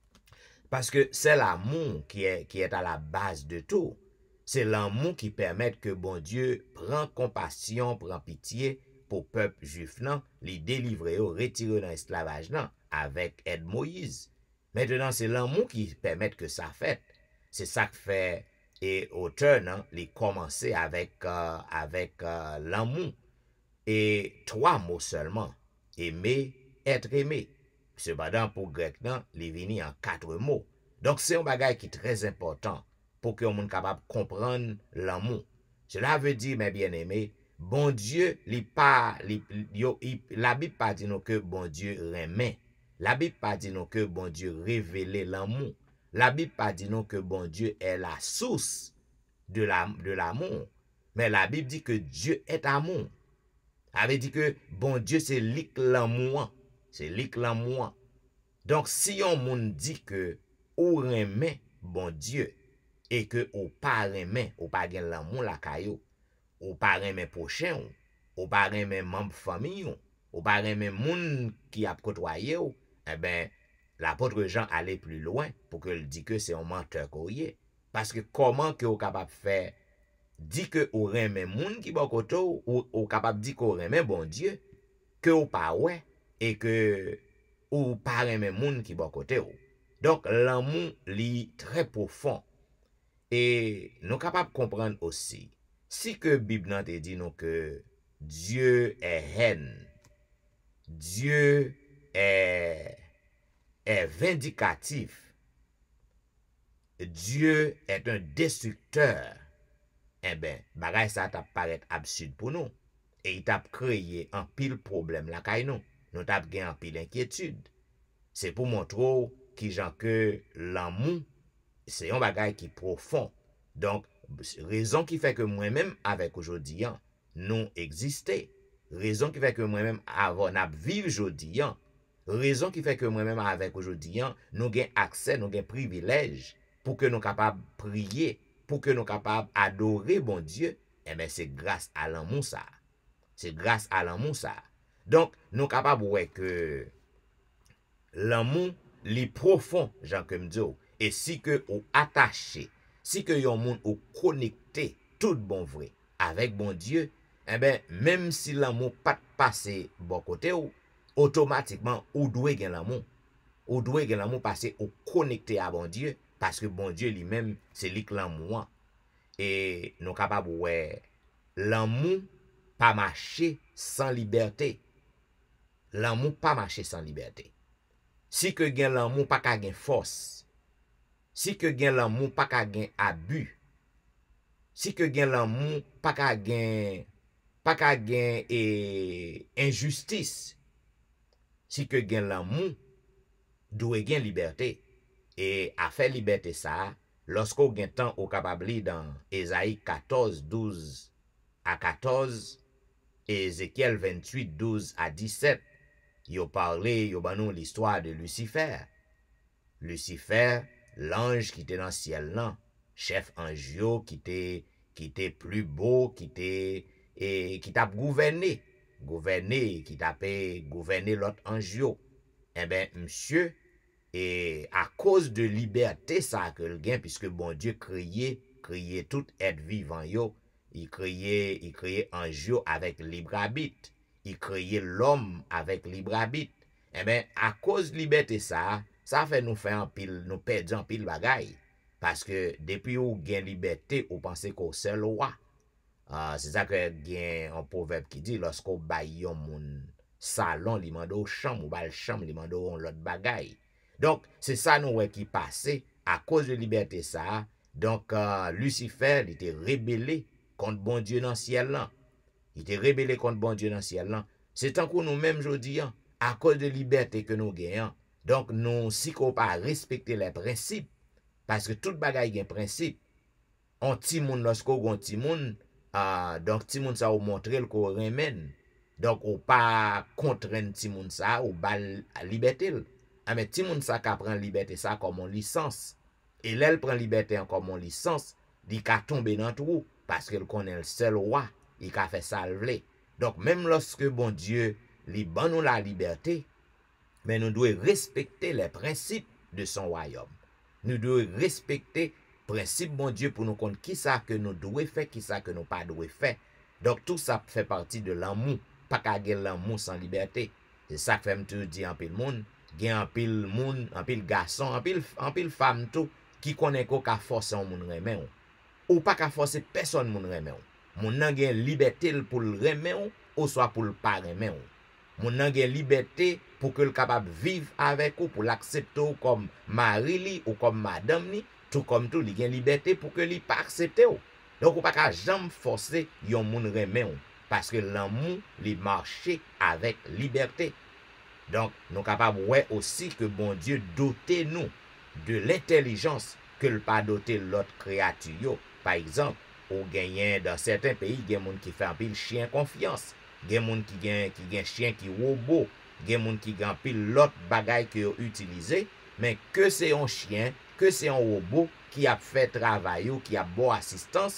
Parce que c'est l'amour qui est, qui est à la base de tout. C'est l'amour qui permet que bon Dieu prend compassion, prend pitié pour le peuple juif, les délivrer, retirer dans l'esclavage avec aide Moïse. Maintenant, c'est l'amour qui permet que ça fait. C'est ça que fait et auteur, non, les commencer avec, euh, avec euh, l'amour. Et trois mots seulement. Aimer, être aimé. Cependant, pour grec, non, les vini en quatre mots. Donc, c'est un bagage qui est très important pour que l'on soit capable de comprendre l'amour. Cela veut dire, mes bien-aimés, bon Dieu, li pas, li, yo, li, la Bible pas dit nous que bon Dieu remet. La Bible pas dit nous que bon Dieu révèle l'amour. La Bible pas dit nous que bon Dieu est la source de l'amour. La, mais la Bible dit que Dieu est amour. Elle veut dire que bon Dieu c'est lik l'amour. C'est lik l'amour. Donc si on moun dit que ou remet bon Dieu et que ou pas remet ou pas gen l'amour la kayo, ou pas aimer prochain, ou pas aimer membre famille, ou pas aimer moun qui a côtoyé, eh ben, l'apôtre Jean allait plus loin pour que le dit que c'est un menteur courrier. Parce que comment que vous capable faire dit que vous aimez moun qui bon côté ou ou capable dit que vous aimez bon Dieu que ou pas ouais et que ou pas aimer moun qui bon côté ou. Donc l'amour li très profond et nous capable comprendre aussi si que Bible nan te dit nous que Dieu est haine, Dieu est est vindicatif, Dieu est un destructeur, eh bien, bagay ça t'a paraît absurde pour nous. Et il t'a créé un pile problème là kay nous. Nous t'a gagné un pile inquiétude. C'est pour montrer qui gens que l'amour c'est un bagay qui profond. Donc raison qui fait que moi-même avec aujourd'hui nous exister. Raison qui fait que moi-même avant n'a vivre aujourd'hui. Raison qui fait que moi-même avec aujourd'hui nous gain accès, nous gain privilège pour que nous capables prier, pour que nous capables adorer bon Dieu, eh bien c'est grâce à l'amour ça. C'est grâce à l'amour ça. Donc nous capables ouais que l'amour li profond, Jean comme dit, et si que ou attaché, si que yon moun ou connecté tout bon vrai avec bon Dieu, eh bien même si l'amour pas passer bon côté ou automatiquement ou doit gen l'amour. Ou doit gen l'amour parce ou connecté à bon Dieu. Parce que bon Dieu lui-même, c'est lui qui l'amour. Et nous capables ouais, l'amour pas marcher sans liberté. L'amour pas marcher sans liberté. Si que gen l'amour pas ka gen force. Si que gen l'amour pas ka gen abus. Si que gen l'amour pas ka gen pas ka gen et injustice. Si que gen l'amour doit gen liberté. Et à faire liberté ça, lorsqu'on gen temps au capable dans Ésaïe quatorze, douze à quatorze, et Ézéchiel vingt-huit, douze à dix-sept, yo parlé, yo banou l'histoire de Lucifer. Lucifer, l'ange qui était dans le ciel là, chef ange qui était qui était plus beau, qui était et qui t'a gouverné, gouverné, qui t'a gouverné l'autre ange. Eh ben monsieur, et à cause de liberté ça que le gain puisque bon Dieu créait créait tout être vivant yo, il créait il créait ange avec libre arbitre, il créait l'homme avec libre arbitre. Eh ben à cause de liberté ça, ça fait nous faire un pile nous perdre un pile bagaille parce que depuis ou gain liberté, ou pensez qu'au seul roi. Uh, c'est ça que gain un proverbe qui dit lorsqu'on baille yon moun salon li mando chambre ou bal chambre li mando l'autre bagaille. Donc, c'est ça nous qui passé à cause de liberté ça. Donc, euh, Lucifer, il était rébellé contre bon Dieu dans le ciel là. Il était rébellé contre bon Dieu dans le ciel là. C'est tant que nous-mêmes aujourd'hui, à cause de liberté que nous gagnons. Donc, nous, si qu'on pas respecter les principes, parce que tout bagaille a un principe. On ti moun lorsqu'on gon ti moun, euh, donc ti moun ça ou montrer le qu'on remène. Donc, ou pas contraindre ti moun ça ou bal liberté. Ah mais ti moun sa ka prend liberté ça comme en licence et l'elle prend liberté en comme en licence, il ka tomber dans trou parce qu'elle connaît le seul roi, il ka fait ça vle. Donc même lorsque bon Dieu li ban nous la liberté, mais nous devons respecter les principes de son royaume. Nous devons respecter principe bon Dieu pour nous connaître qui ça que nous devons faire, qui ça que nous pas devons faire. Donc tout ça fait partie de l'amour, pas qu'à l'amour sans liberté. C'est ça que fait me toujours dire en pile monde. Gen un pile moun, un pile garçon, un pile un pile femme tout qui connaît ko ka forcer un moun remen ou. Ou pas ka forcer personne moun remen ou. Moun nan gen liberté pour le remen ou, ou soit pour le pas remen ou. Moun nan gen liberté pour que le capable vivre avec ou, pour l'accepter ou comme mari li ou comme madame ni, tout comme tout li gen liberté pour que li pas accepter ou. Donc ou pas ka jamais forcer yon moun remen ou parce que l'amour li marcher avec liberté. Donc, nous sommes capables de voir aussi que bon Dieu doté nous de l'intelligence que le pas doté l'autre créature. Par exemple, au gagnant dans certains pays, il y a des gens qui font un pile chien confiance. Il y a des gens qui gagnent qui gagne chien qui robot. Il y a des gens qui gagnent pile l'autre bagaille qui ont utilisé. Mais que c'est un chien, que c'est un robot qui a fait travail ou qui a bonne assistance,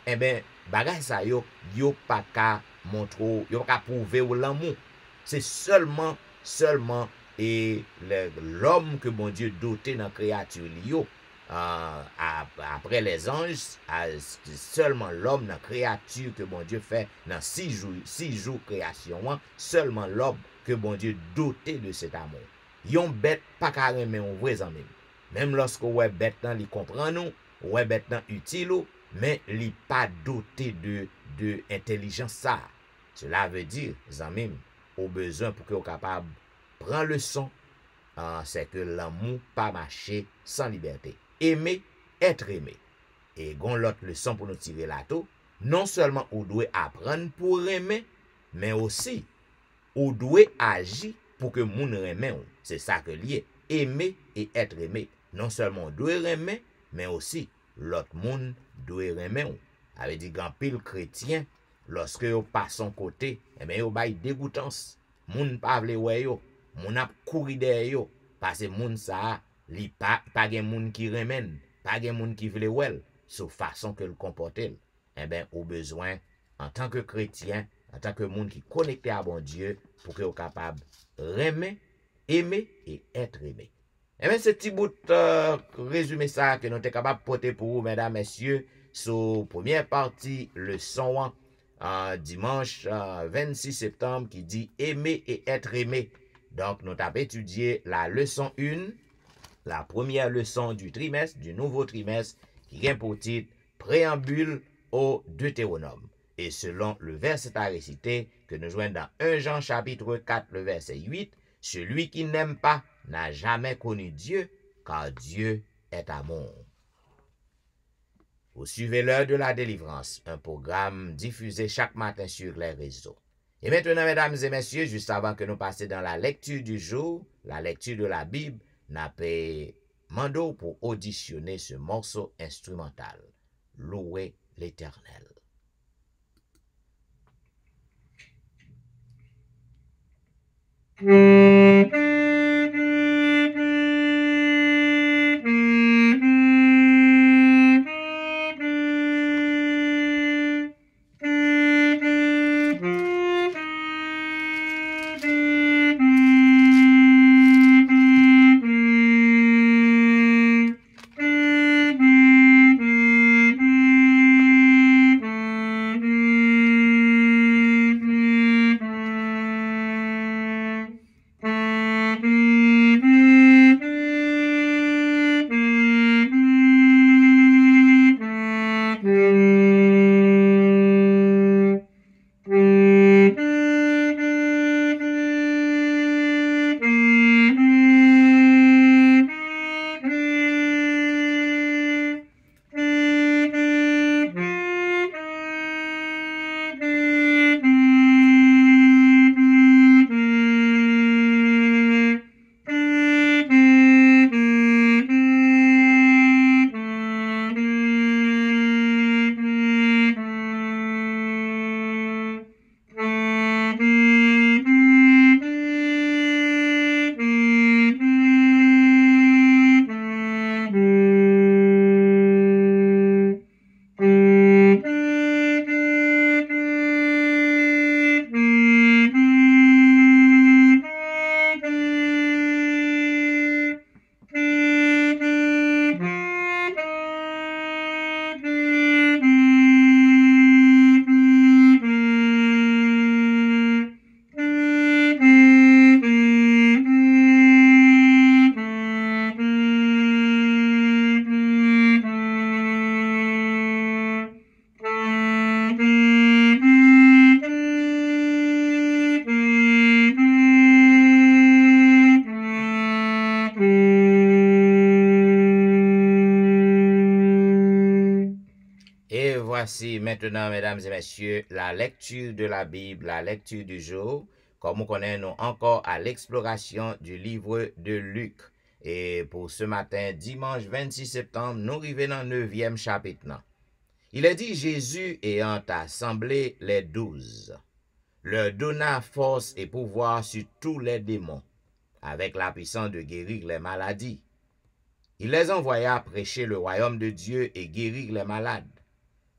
eh ben, bagay sa yo, yo pas qu'à montrer, yo pas qu'à prouver ou l'amour. C'est seulement, seulement, et l'homme que bon Dieu doté dans la créature, yo, euh, après les anges, seulement l'homme dans la créature que bon Dieu fait dans six jours, six jours création, seulement l'homme que bon Dieu doté de cet amour. Yon bête pas carrément un vrai ami. Même lorsque ouais bête nan li comprend nous, ouais bête nan utile, mais li pas doté de de intelligence ça. Cela veut dire, amis, au besoin pour que vous capable prendre le son, euh, c'est que l'amour pas marcher sans liberté. Aimer, être aimé. Et gon l'autre leçon pour nous tirer là tout, non seulement vous devez apprendre pour aimer, mais aussi vous devez agir pour que moun aime. C'est ça que lié. Aimer et être aimé. Non seulement vous devez aimer, mais aussi l'autre monde doit aimer. Avait dit grand pile chrétien, lorsque vous passez son côté, eh bien vous bay dégoûtance. Moun pa vle wè yo, moun ap kouri derrière yo, parce que moun sa li pa pa gen moun ki remen, pa gen moun ki vle wèl, sous façon que le comporte. Eh bien, au besoin en tant que chrétien, en tant que monde qui connecté à bon Dieu, pour que vous capable aimer, aimer et être aimé. Eh bien, ce petit bout euh, résumé ça que nous sommes capables de porter pour vous, mesdames, messieurs, sur première partie, le son euh, dimanche euh, vingt-six septembre qui dit aimer et être aimé. Donc, nous avons étudié la leçon un, la première leçon du trimestre, du nouveau trimestre, qui vient pour titre préambule au Deutéronome. Et selon le verset à réciter que nous joignons dans premier Jean chapitre quatre, le verset huit, celui qui n'aime pas n'a jamais connu Dieu, car Dieu est amour. Vous suivez l'heure de la délivrance, un programme diffusé chaque matin sur les réseaux. Et maintenant, mesdames et messieurs, juste avant que nous passions dans la lecture du jour, la lecture de la Bible, n'a pas mando pour auditionner ce morceau instrumental. Louez l'Éternel. Voici maintenant, mesdames et messieurs, la lecture de la Bible, la lecture du jour. Comme nous connaissons encore à l'exploration du livre de Luc. Et pour ce matin, dimanche vingt-six septembre, nous arrivons dans le neuvième chapitre. Il est dit, Jésus ayant assemblé les douze, leur donna force et pouvoir sur tous les démons, avec la puissance de guérir les maladies. Il les envoya prêcher le royaume de Dieu et guérir les malades.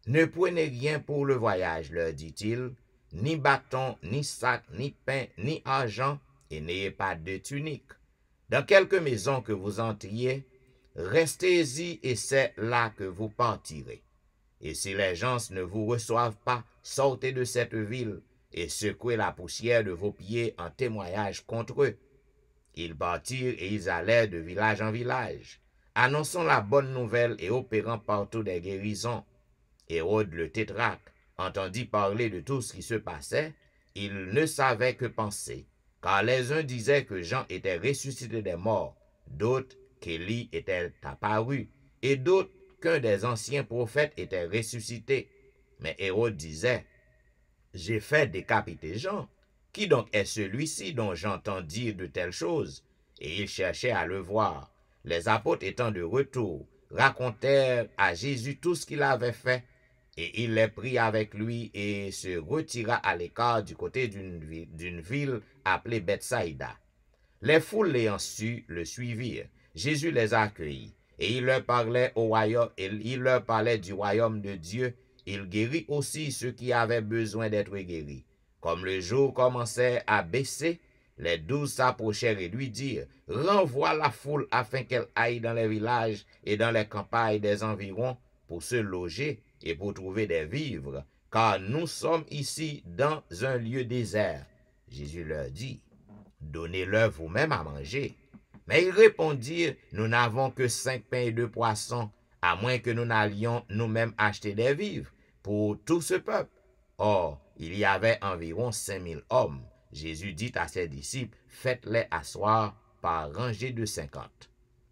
Ne prenez rien pour le voyage, leur dit-il, ni bâton, ni sac, ni pain, ni argent, et n'ayez pas de tunique. Dans quelque maison que vous entriez, restez-y et c'est là que vous partirez. Et si les gens ne vous reçoivent pas, sortez de cette ville et secouez la poussière de vos pieds en témoignage contre eux. Ils partirent et ils allèrent de village en village, annonçant la bonne nouvelle et opérant partout des guérisons. Hérode le tétrarque entendit parler de tout ce qui se passait. Il ne savait que penser, car les uns disaient que Jean était ressuscité des morts, d'autres qu'Élie était apparu, et d'autres qu'un des anciens prophètes était ressuscité. Mais Hérode disait, « J'ai fait décapiter Jean. Qui donc est celui-ci dont j'entends dire de telles choses? » Et il cherchait à le voir. Les apôtres étant de retour, racontèrent à Jésus tout ce qu'il avait fait, et il les prit avec lui et se retira à l'écart du côté d'une ville, d'une ville appelée Bethsaïda. Les foules l'ayant su le suivirent. Jésus les accueillit, et il leur parlait au royaume, et il leur parlait du royaume de Dieu. Il guérit aussi ceux qui avaient besoin d'être guéris. Comme le jour commençait à baisser, les douze s'approchèrent et lui dirent, « Renvoie la foule afin qu'elle aille dans les villages et dans les campagnes des environs pour se loger et pour trouver des vivres, car nous sommes ici dans un lieu désert. » Jésus leur dit, « Donnez-leur vous-même à manger. » Mais ils répondirent, « Nous n'avons que cinq pains et deux poissons, à moins que nous n'allions nous-mêmes acheter des vivres pour tout ce peuple. » Or, il y avait environ cinq mille hommes. Jésus dit à ses disciples, « Faites-les asseoir par rangées de cinquante. »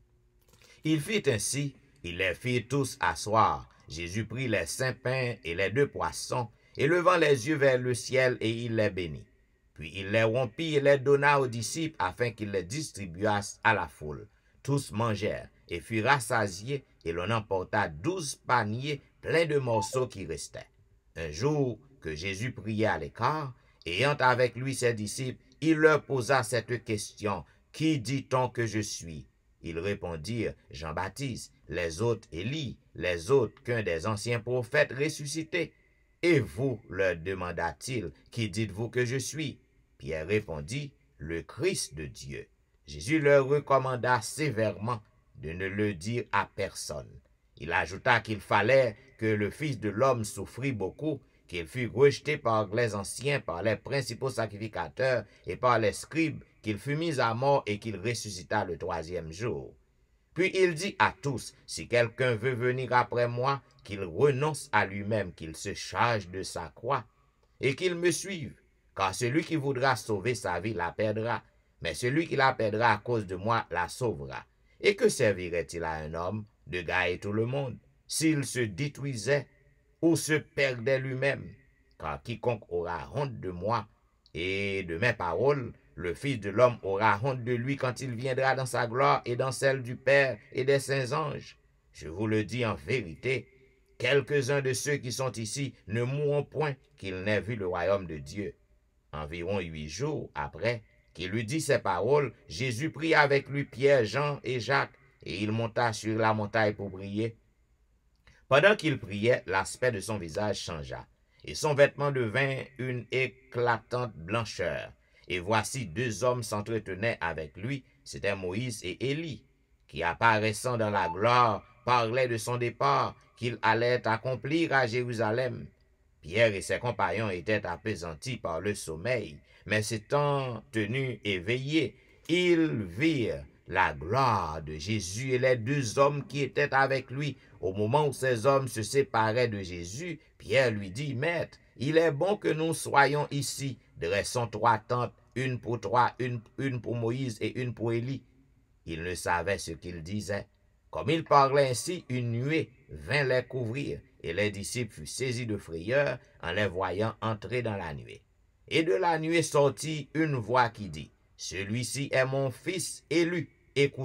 Il fit ainsi, il les fit tous asseoir. Jésus prit les cinq pains et les deux poissons, et levant les yeux vers le ciel, et il les bénit. Puis il les rompit et les donna aux disciples, afin qu'ils les distribuassent à la foule. Tous mangèrent, et furent rassasiés, et l'on emporta douze paniers pleins de morceaux qui restaient. Un jour que Jésus priait à l'écart, ayant avec lui ses disciples, il leur posa cette question, « Qui dit-on que je suis ?» Ils répondirent, « Jean-Baptiste, les autres Élie, les autres qu'un des anciens prophètes ressuscités. » Et vous, leur demanda-t-il, « Qui dites-vous que je suis ?» Pierre répondit, « Le Christ de Dieu. » Jésus leur recommanda sévèrement de ne le dire à personne. Il ajouta qu'il fallait que le Fils de l'homme souffrit beaucoup, qu'il fût rejeté par les anciens, par les principaux sacrificateurs et par les scribes, qu'il fut mis à mort et qu'il ressuscita le troisième jour. Puis il dit à tous, « Si quelqu'un veut venir après moi, qu'il renonce à lui-même, qu'il se charge de sa croix, et qu'il me suive. Car celui qui voudra sauver sa vie la perdra, mais celui qui la perdra à cause de moi la sauvera. Et que servirait-il à un homme de gagner tout le monde, s'il se détruisait ou se perdait lui-même? Car quiconque aura honte de moi et de mes paroles, le Fils de l'homme aura honte de lui quand il viendra dans sa gloire et dans celle du Père et des saints anges. Je vous le dis en vérité, quelques-uns de ceux qui sont ici ne mourront point qu'ils n'aient vu le royaume de Dieu. » Environ huit jours après qu'il eut dit ces paroles, Jésus prit avec lui Pierre, Jean et Jacques, et il monta sur la montagne pour prier. Pendant qu'il priait, l'aspect de son visage changea, et son vêtement devint une éclatante blancheur. Et voici deux hommes s'entretenaient avec lui, c'étaient Moïse et Élie, qui apparaissant dans la gloire, parlaient de son départ, qu'il allait accomplir à Jérusalem. Pierre et ses compagnons étaient appesantis par le sommeil, mais s'étant tenus éveillés, ils virent la gloire de Jésus et les deux hommes qui étaient avec lui. Au moment où ces hommes se séparaient de Jésus, Pierre lui dit, « Maître, il est bon que nous soyons ici. Dressons trois tentes, une pour toi, une, une pour Moïse et une pour Élie. » Il ne savait ce qu'il disait. Comme il parlait ainsi, une nuée vint les couvrir, et les disciples furent saisis de frayeur en les voyant entrer dans la nuée. Et de la nuée sortit une voix qui dit, « Celui-ci est mon fils élu, écoutez-le. »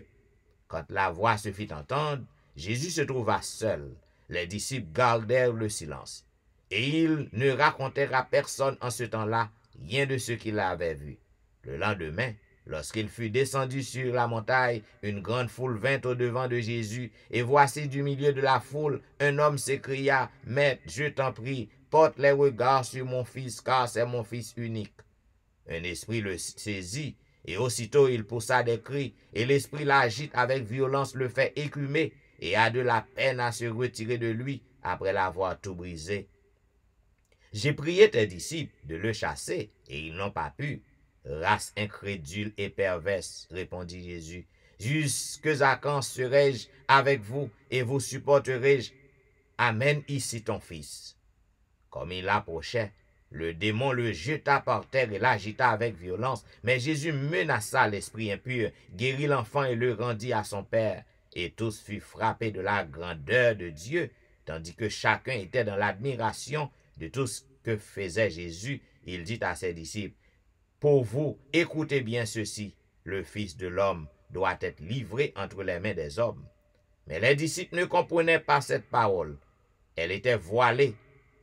Quand la voix se fit entendre, Jésus se trouva seul. Les disciples gardèrent le silence. Et ils ne racontèrent à personne en ce temps-là rien de ce qu'ils avaient vu. Le lendemain, Lorsqu'il fut descendu sur la montagne, une grande foule vint au-devant de Jésus, et voici du milieu de la foule, un homme s'écria, « Maître, je t'en prie, porte les regards sur mon fils, car c'est mon fils unique. » Un esprit le saisit, et aussitôt il poussa des cris, et l'esprit l'agite avec violence, le fait écumer, et a de la peine à se retirer de lui, après l'avoir tout brisé. J'ai prié tes disciples de le chasser, et ils n'ont pas pu. Race incrédule et perverse, répondit Jésus. Jusque à quand serai-je avec vous, et vous supporterai-je? Amène ici ton fils. Comme il approchait, le démon le jeta par terre et l'agita avec violence, mais Jésus menaça l'esprit impur, guérit l'enfant et le rendit à son père. Et tous furent frappés de la grandeur de Dieu, tandis que chacun était dans l'admiration de tout ce que faisait Jésus. Il dit à ses disciples, « Pour vous, écoutez bien ceci, le Fils de l'homme doit être livré entre les mains des hommes. » Mais les disciples ne comprenaient pas cette parole. Elle était voilée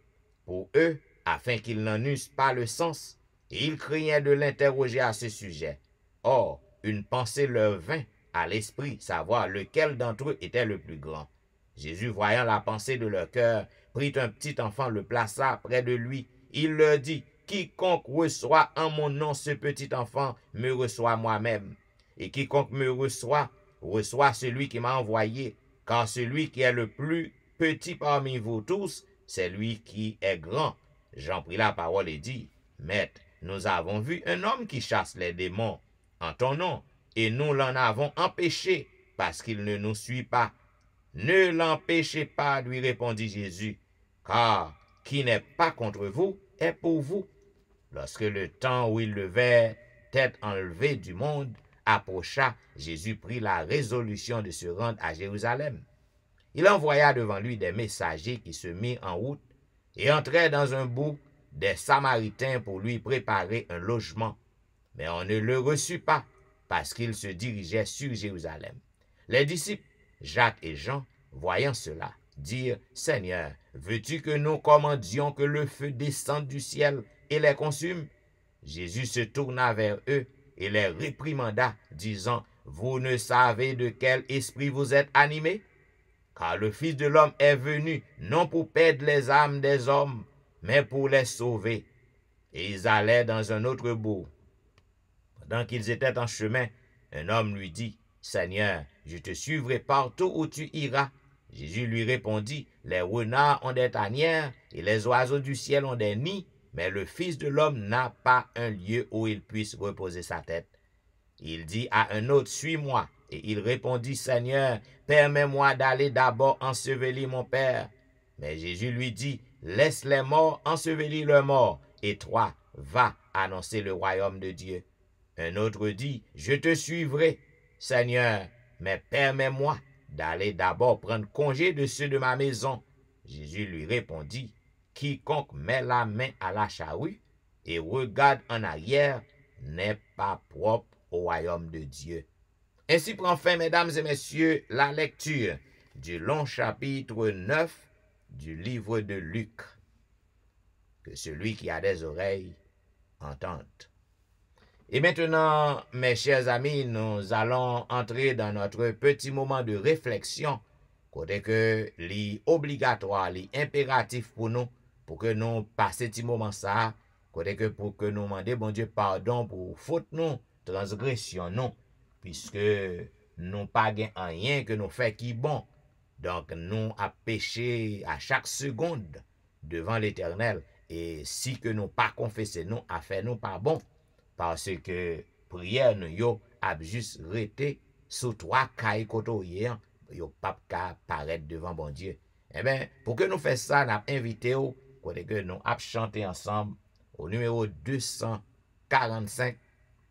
pour eux, afin qu'ils n'en eussent pas le sens, et ils craignaient de l'interroger à ce sujet. Or, une pensée leur vint à l'esprit, savoir lequel d'entre eux était le plus grand. Jésus, voyant la pensée de leur cœur, prit un petit enfant, le plaça près de lui. Il leur dit, « Quiconque reçoit en mon nom ce petit enfant, me reçoit moi-même. Et quiconque me reçoit, reçoit celui qui m'a envoyé. Car celui qui est le plus petit parmi vous tous, c'est lui qui est grand. » Jean prit la parole et dit, « Maître, nous avons vu un homme qui chasse les démons en ton nom, et nous l'en avons empêché, parce qu'il ne nous suit pas. » « Ne l'empêchez pas, lui répondit Jésus, car qui n'est pas contre vous est pour vous. » Lorsque le temps où il devait être enlevé du monde approcha, Jésus prit la résolution de se rendre à Jérusalem. Il envoya devant lui des messagers qui se mirent en route et entrèrent dans un bourg des Samaritains pour lui préparer un logement. Mais on ne le reçut pas, parce qu'il se dirigeait sur Jérusalem. Les disciples Jacques et Jean, voyant cela, dirent, « Seigneur, veux-tu que nous commandions que le feu descende du ciel et les consume? » Jésus se tourna vers eux et les réprimanda, disant, « Vous ne savez de quel esprit vous êtes animés? Car le Fils de l'homme est venu, non pour perdre les âmes des hommes, mais pour les sauver. » Et ils allaient dans un autre bourg. Pendant qu'ils étaient en chemin, un homme lui dit, « Seigneur, je te suivrai partout où tu iras. » Jésus lui répondit, « Les renards ont des tanières et les oiseaux du ciel ont des nids, mais le Fils de l'homme n'a pas un lieu où il puisse reposer sa tête. » Il dit à un autre, « Suis-moi. » Et il répondit, « Seigneur, permets-moi d'aller d'abord ensevelir mon Père. » Mais Jésus lui dit, « Laisse les morts ensevelir leurs morts, et toi, va annoncer le royaume de Dieu. » Un autre dit, « Je te suivrai, Seigneur, mais permets-moi d'aller d'abord prendre congé de ceux de ma maison. » Jésus lui répondit, « Quiconque met la main à la charrue et regarde en arrière n'est pas propre au royaume de Dieu. » Ainsi prend fin, mesdames et messieurs, la lecture du long chapitre neuf du livre de Luc. Que celui qui a des oreilles entende. Et maintenant, mes chers amis, nous allons entrer dans notre petit moment de réflexion, côté que l'est obligatoire, l'est impératif pour nous, pour que nous passions ce petit moment ça, côté que pour que nous demandions bon Dieu pardon pour faute nous, transgression nous, puisque nous pas rien que nous fait qui bon. Donc nous a péché à chaque seconde devant l'Éternel, et si que nous pas confessé nous a fait nous pas bon. Parce que prière nous yo a juste rete sous trois cailles koto hier, yo pas ka paraître devant bon Dieu. Eh bien, pour que nous fassions ça, nous avons invité au côté que nous avons chanté ensemble au numéro deux cent quarante-cinq.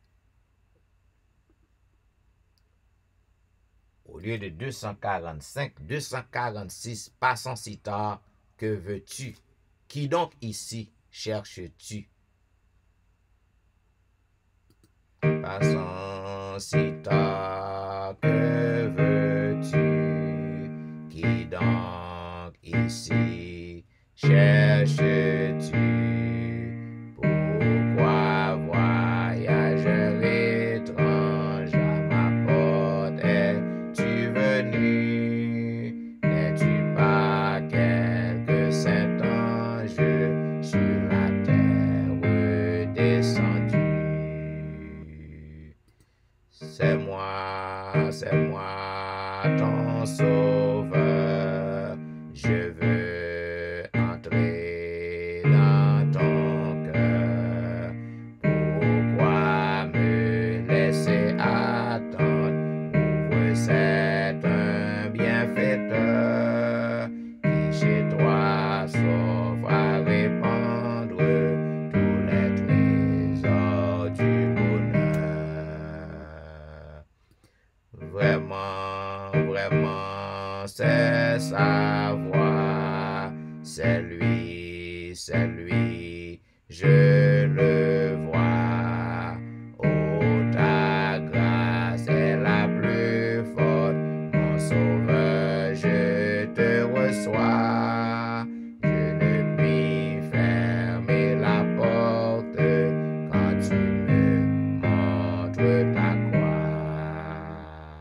Au lieu de deux cent quarante-cinq, deux cent quarante-six, passons si tard, que veux-tu? Qui donc ici cherches-tu? Passons si tard, que veux-tu? Qui donc ici cherches-tu? Pourquoi voyageur étranger C'est moi, c'est moi, ton sauveur. Je veux entrer dans ton cœur. Pourquoi me laisser attendre? Ouvre, c'est un bienfaiteur qui chez toi s'offre à répandre tous les trésors du bonheur. Vraiment, vraiment, c'est sa voix, c'est lui, c'est lui, je le vois. Oh, ta grâce est la plus forte, mon sauveur, je te reçois. Je ne puis fermer la porte quand tu me montres ta croix.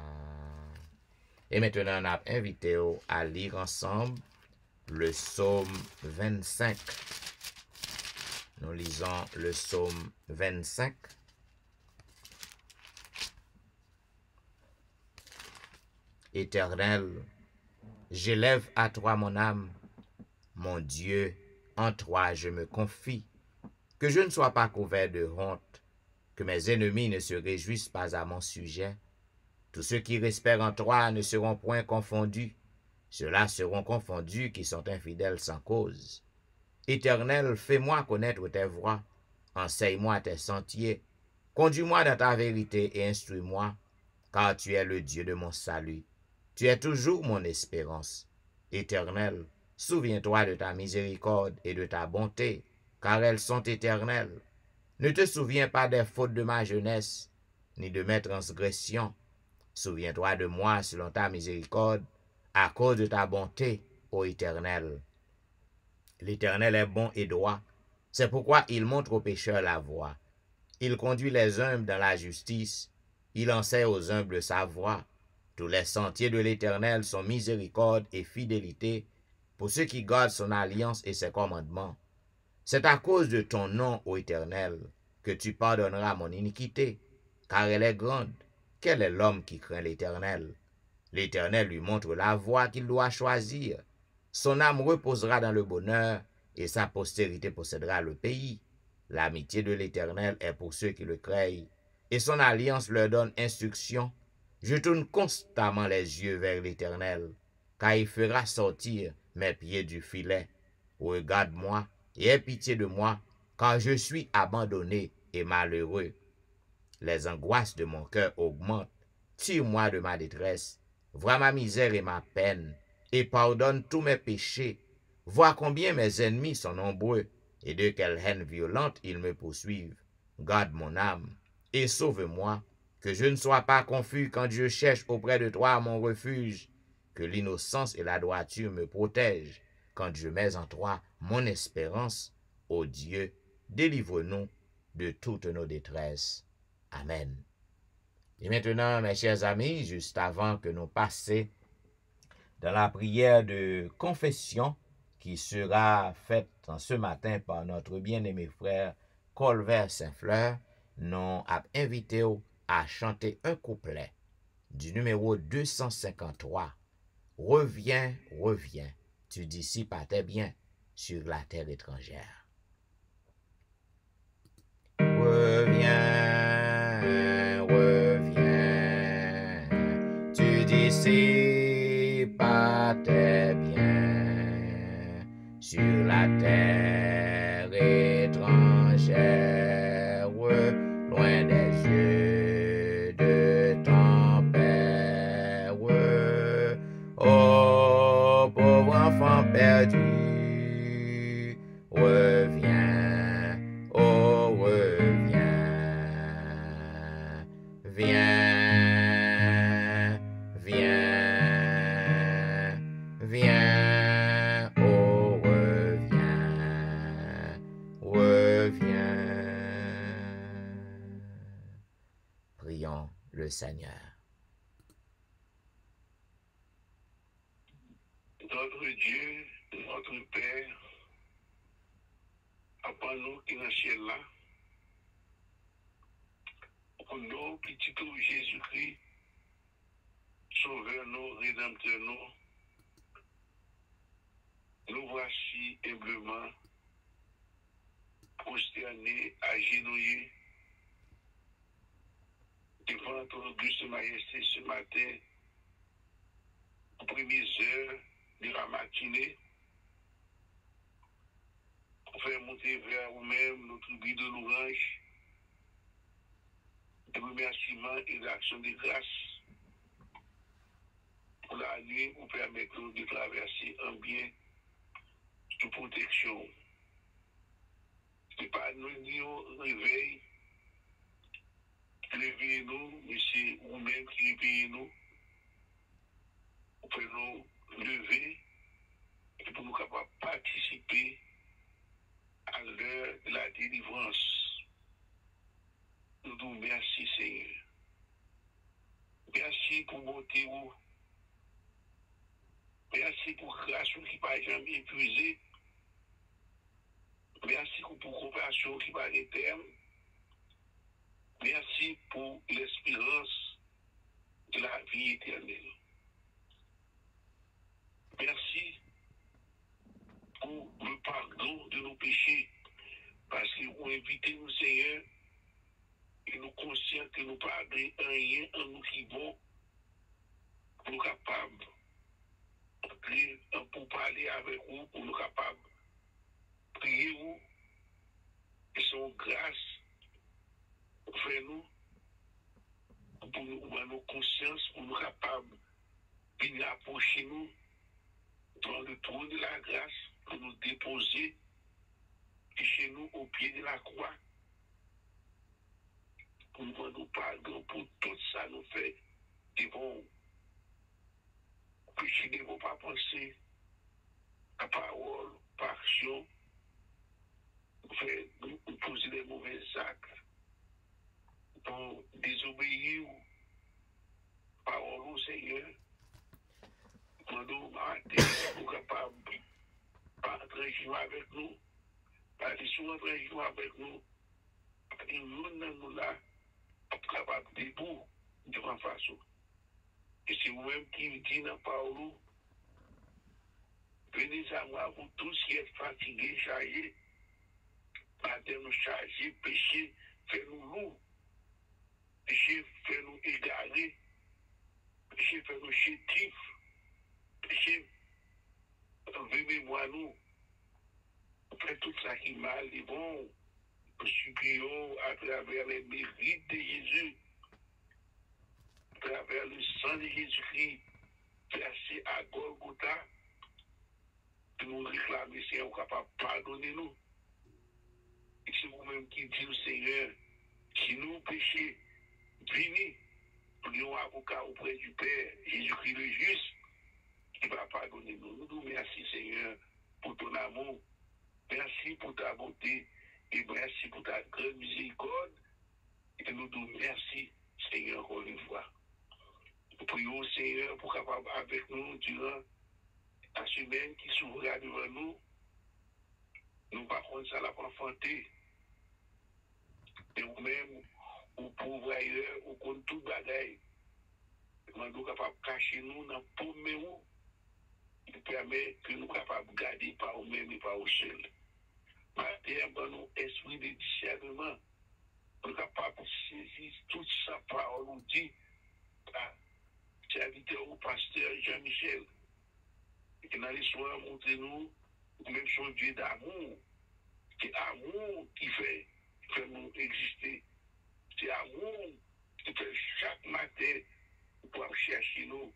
Et maintenant, on a invité à lire ensemble le psaume vingt-cinq. Nous lisons le psaume vingt-cinq. Éternel, j'élève à toi mon âme. Mon Dieu, en toi je me confie. Que je ne sois pas couvert de honte, que mes ennemis ne se réjouissent pas à mon sujet. Tous ceux qui espèrent en toi ne seront point confondus. Ceux-là seront confondus qui sont infidèles sans cause. Éternel, fais-moi connaître tes voies. Enseigne-moi tes sentiers. Conduis-moi dans ta vérité et instruis-moi, car tu es le Dieu de mon salut. Tu es toujours mon espérance. Éternel, souviens-toi de ta miséricorde et de ta bonté, car elles sont éternelles. Ne te souviens pas des fautes de ma jeunesse, ni de mes transgressions. Souviens-toi de moi selon ta miséricorde, à cause de ta bonté, ô Éternel. L'Éternel est bon et droit, c'est pourquoi il montre aux pécheurs la voie. Il conduit les humbles dans la justice, il enseigne aux humbles sa voie. Tous les sentiers de l'Éternel sont miséricorde et fidélité pour ceux qui gardent son alliance et ses commandements. C'est à cause de ton nom, ô Éternel, que tu pardonneras mon iniquité, car elle est grande. Quel est l'homme qui craint l'Éternel? L'Éternel lui montre la voie qu'il doit choisir. Son âme reposera dans le bonheur, et sa postérité possédera le pays. L'amitié de l'Éternel est pour ceux qui le craignent, et son alliance leur donne instruction. Je tourne constamment les yeux vers l'Éternel, car il fera sortir mes pieds du filet. Regarde-moi et aie pitié de moi, car je suis abandonné et malheureux. Les angoisses de mon cœur augmentent. Tire-moi de ma détresse. Vois ma misère et ma peine, et pardonne tous mes péchés. Vois combien mes ennemis sont nombreux, et de quelle haine violente ils me poursuivent. Garde mon âme, et sauve-moi, que je ne sois pas confus quand je cherche auprès de toi mon refuge. Que l'innocence et la droiture me protègent, quand je mets en toi mon espérance. Ô Dieu, délivre-nous de toutes nos détresses. Amen. Et maintenant, mes chers amis, juste avant que nous passions dans la prière de confession qui sera faite en ce matin par notre bien-aimé frère Colbert Saint-Fleur, nous avons invité à chanter un couplet du numéro deux cent cinquante-trois. Reviens, reviens, tu dissipes à tes biens sur la terre étrangère. Reviens, reviens, tu dissipes à tes biens sur la terre étrangère, loin des yeux de ton Père. Oh, pauvre enfant perdu, reviens, oh, reviens, viens, viens, viens, oh, reviens, reviens. Prions le Seigneur. Notre Dieu, notre Père, Papa nous qui est dans le ciel là, au nom petit Jésus Sauveur, nous, Rédempteur, nous, nous voici humblement prosternés, agenouillés devant ton auguste majesté ce matin, aux premières heures de la matinée, pour faire monter vers vous-même notre guide de l'orange, de remerciements et d'actions de grâce pour la nuit pour permettre de traverser un bien de protection. C'est pas nous ni au réveil, réveillez-nous, mais c'est vous-même qui réveillez-nous pour nous lever et pour nous capables de participer à l'heure de la délivrance. Nous nous merci Seigneur. Merci pour bonté. Merci pour grâce qui ne pas jamais épuisée. Merci pour compassion qui va éterne. Merci pour l'espérance de la vie éternelle. Merci pour le pardon de nos péchés. Parce que vous invitez nous, Seigneur, et nous conscients que nous pardonnons rien en nous qui vont, pour nous capables pour parler avec vous, pour nous capables de prier vous, et son grâce fait nous, pour nous avoir nos consciences, pour nous capables de venir approcher nous dans le trône de la grâce, pour nous déposer chez nous au pied de la croix, pour nous rendre pardon pour tout ça nous fait devant péché ne vont pas penser à parole, par action, faire nous poser des mauvais actes, pour désobéir aux paroles au Seigneur, pour nous mater, pour capable pas entrer joie avec nous, pas aller sur entrer joie avec nous, pas dire nous là, pour capable de debout devant façon. Et c'est vous-même qui dit dans la parole, venez à moi, vous tous qui êtes fatigués, chargés, matin nous charger, péché, fait-nous lourds, péché, fait-nous égarés, péché, fait-nous chétifs, péché, enlevez-moi nous, faites tout ça qui est mal et bon, nous supplions à travers les mérites de Jésus, à travers le sang de Jésus-Christ, versé à Golgotha, de nous réclamer, Seigneur, capable de pardonner nous. Et c'est vous-même qui dit au Seigneur, si nous péchons, venez, nous un avocat auprès du Père, Jésus-Christ le juste, qui va pardonner nous. Nous nous merci, Seigneur, pour ton amour. Merci pour ta bonté et merci pour ta grande miséricorde. Et nous nous merci, Seigneur, encore une fois. Nous prions, Seigneur, pour capable avec nous durant la semaine qui s'ouvrira devant nous. Nous ne pouvons pas ça la enfanter. Et nous-mêmes, au pourvoyeur, au compte tout bagaille, nous sommes capables de cacher nous dans le pauvre qui permet que nous sommes capables de garder par nous-mêmes et par nous seuls. Matin, nous esprit de discernement, nous sommes capables de saisir toute sa parole, nous dit, serviteur au pasteur Jean-Michel, et dans l'histoire, montrez-nous, même son Dieu d'amour, c'est amour qui fait, qui fait nous exister. C'est amour qui fait chaque matin pour chercher nous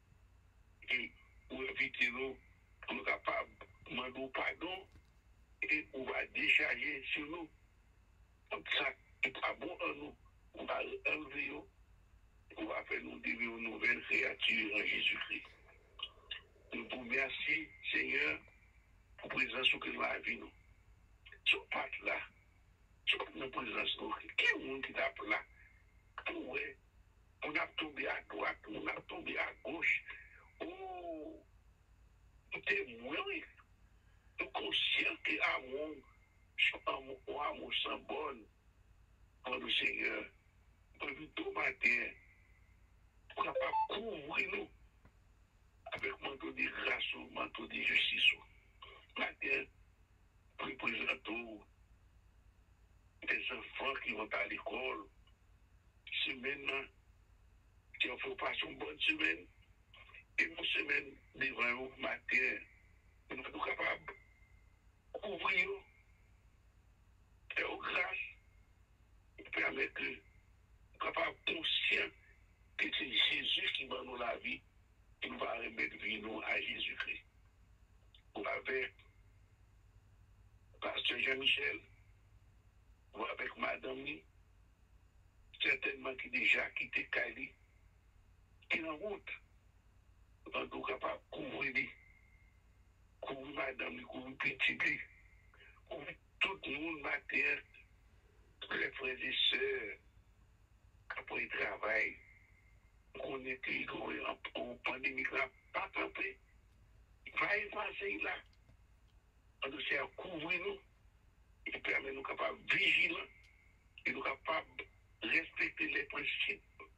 et pour inviter nous, pour nous capables de demander pardon et on va décharger sur nous. Comme ça, c'est pas bon en nous. On va enlever nous, on va faire nous devenir une nouvelle créature en Jésus-Christ. Nous vous remercions, Seigneur, pour la présence que nous avons vu nous. Ce pas là, ce pas notre présence nous. Quel monde qui tape là? Ouais, on a tombé à droite, on a tombé à gauche. Oh, nous sommes moins, nous conscients que l'amour, amour, amour sans bonne pour le Seigneur. Pour nous tout matin, pour capable couvrir-nous avec manteau de grâce, manteau de justice. Matin, représentons des enfants qui vont à l'école. Semaine, qui ont fait passer une bonne semaine. Et une semaine devant eux, matin, nous sommes capables de couvrir et aux grâces et permettre que nous sommes capables de conscients que c'est Jésus qui va nous la vie et nous va remettre vie nous à Jésus-Christ. Ou avec Pasteur Jean-Michel, ou avec Madame Ni, certainement qui déjà quitté Cali, qui est en route, nous sommes capables de couvrir, couvrir Madame Ni, couvrir Petit Li, couvrir tout le monde, ma terre, tous les frères et sœurs, après le travail, qu'on était en pandémie, pas campé, va y passer là. On doit se couvrir nous, et permettre nous capables de vigilants, et nous capables de respecter les principes.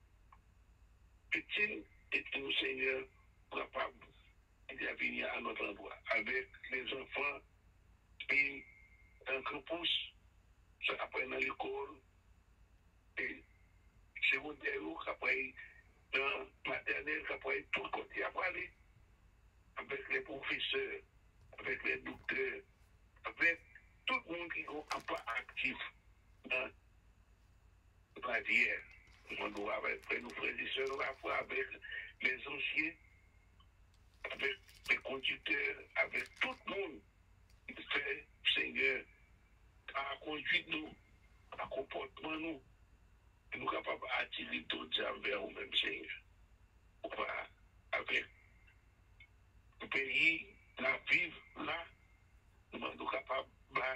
Petit et nous, Seigneur, capables de venir à notre endroit, avec les enfants, et un campus, après dans l'école, et secondaire, après dans maternelle, après tout côté à parler, avec les professeurs, avec les docteurs, avec tout le monde qui est un peu actif dans la vie. On doit avec nos frères et sœurs, à la fois avec les anciens, avec les conducteurs, avec tout le monde qui fait, Seigneur, à conduire nous, à comportement nous, et nous capables d'attirer d'autres gens vers nous-mêmes, Seigneur. Avec le pays, la vivre là, nous sommes capables,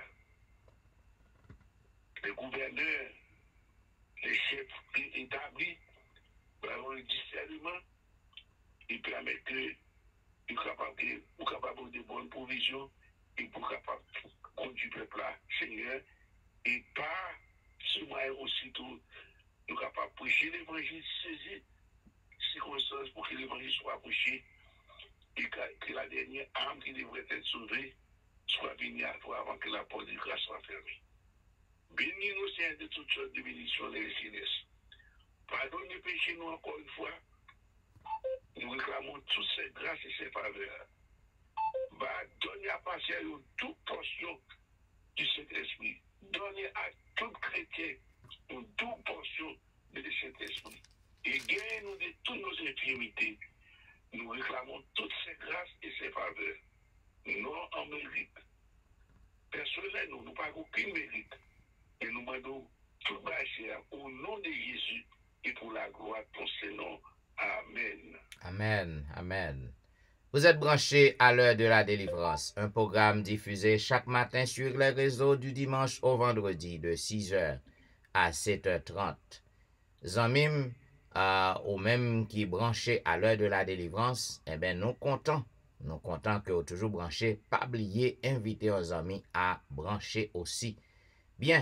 les gouverneurs, les chefs établis, avoir le discernement, et permettre que nous sommes capables de bonnes provisions, et pour capables de conduire le peuple là, Seigneur, et pas ce moyen aussitôt, nous sommes capables de prêcher l'évangile, saisir circonstances pour que l'évangile soit prêché, et que la dernière âme qui devrait être sauvée soit venue à toi avant que la porte de grâce soit fermée. Bénis-nous, Seigneur, de toutes sortes de bénédictions et de célestes. Pardonne les péchés, nous, encore une fois. Nous réclamons toutes ces grâces et ces faveurs. Bah, donnez à passer à nous toute portion du Saint-Esprit. Donnez à tout chrétien une toute portion de Saint-Esprit. Et gagnez-nous de toutes nos infirmités. Nous réclamons toutes ces grâces et ces faveurs. Non en mérite. Personnellement, nous n'avons pas aucun mérite. Et nous demandons tout bâcher au nom de Jésus et pour la gloire de ton Seigneur. Amen. Amen. Amen. Vous êtes branchés à l'heure de la délivrance, un programme diffusé chaque matin sur les réseaux du dimanche au vendredi de six heures à sept heures trente. Zamim, euh, ou même qui branché à l'heure de la délivrance, eh bien, nous comptons, nous comptons que vous toujours branché, pas oublier, inviter aux amis à brancher aussi. Bien,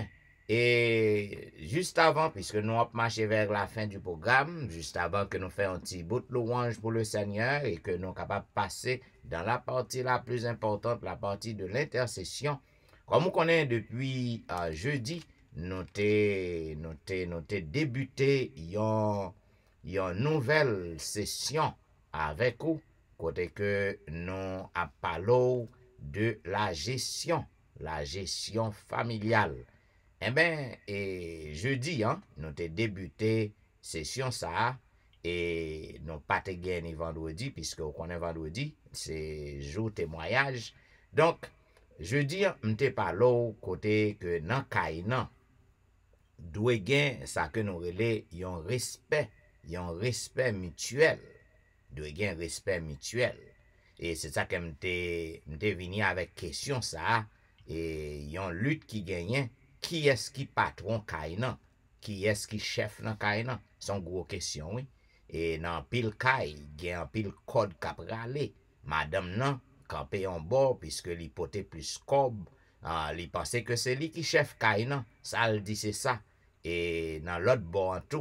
et juste avant, puisque nous avons marché vers la fin du programme, juste avant que nous fassions un petit bout de louange pour le Seigneur et que nous sommes capables de passer dans la partie la plus importante, la partie de l'intercession, comme vous connaissez depuis euh, jeudi, nous avons débuté une, une nouvelle session avec vous, côté que nous avons parlé de la gestion, la gestion familiale. Eh bien, et jeudi, hein, nous avons débuté session ça, et nous pas gagné vendredi, puisque vous connaissez vendredi, c'est jour témoignage. Donc, jeudi, nous avons parlé côté que dans Kainan, doit gagner ça que nous relais, il y a un respect, il y a un respect mutuel, doit gagner un respect mutuel. Et c'est ça que nous avons venu avec question ça, et il y a une lutte qui gagne. Qui est-ce qui patron Kainan? Qui est-ce qui chef dans Kainan? C'est une grosse question, oui. Et dans pile Kai, il y a un pile code cap rale. Madame nan, campé en bord, puisque l'hypothèse plus cob, uh, il pensait que c'est lui qui chef Kainan. Ça, elle dit c'est ça. Et dans l'autre bord en tout,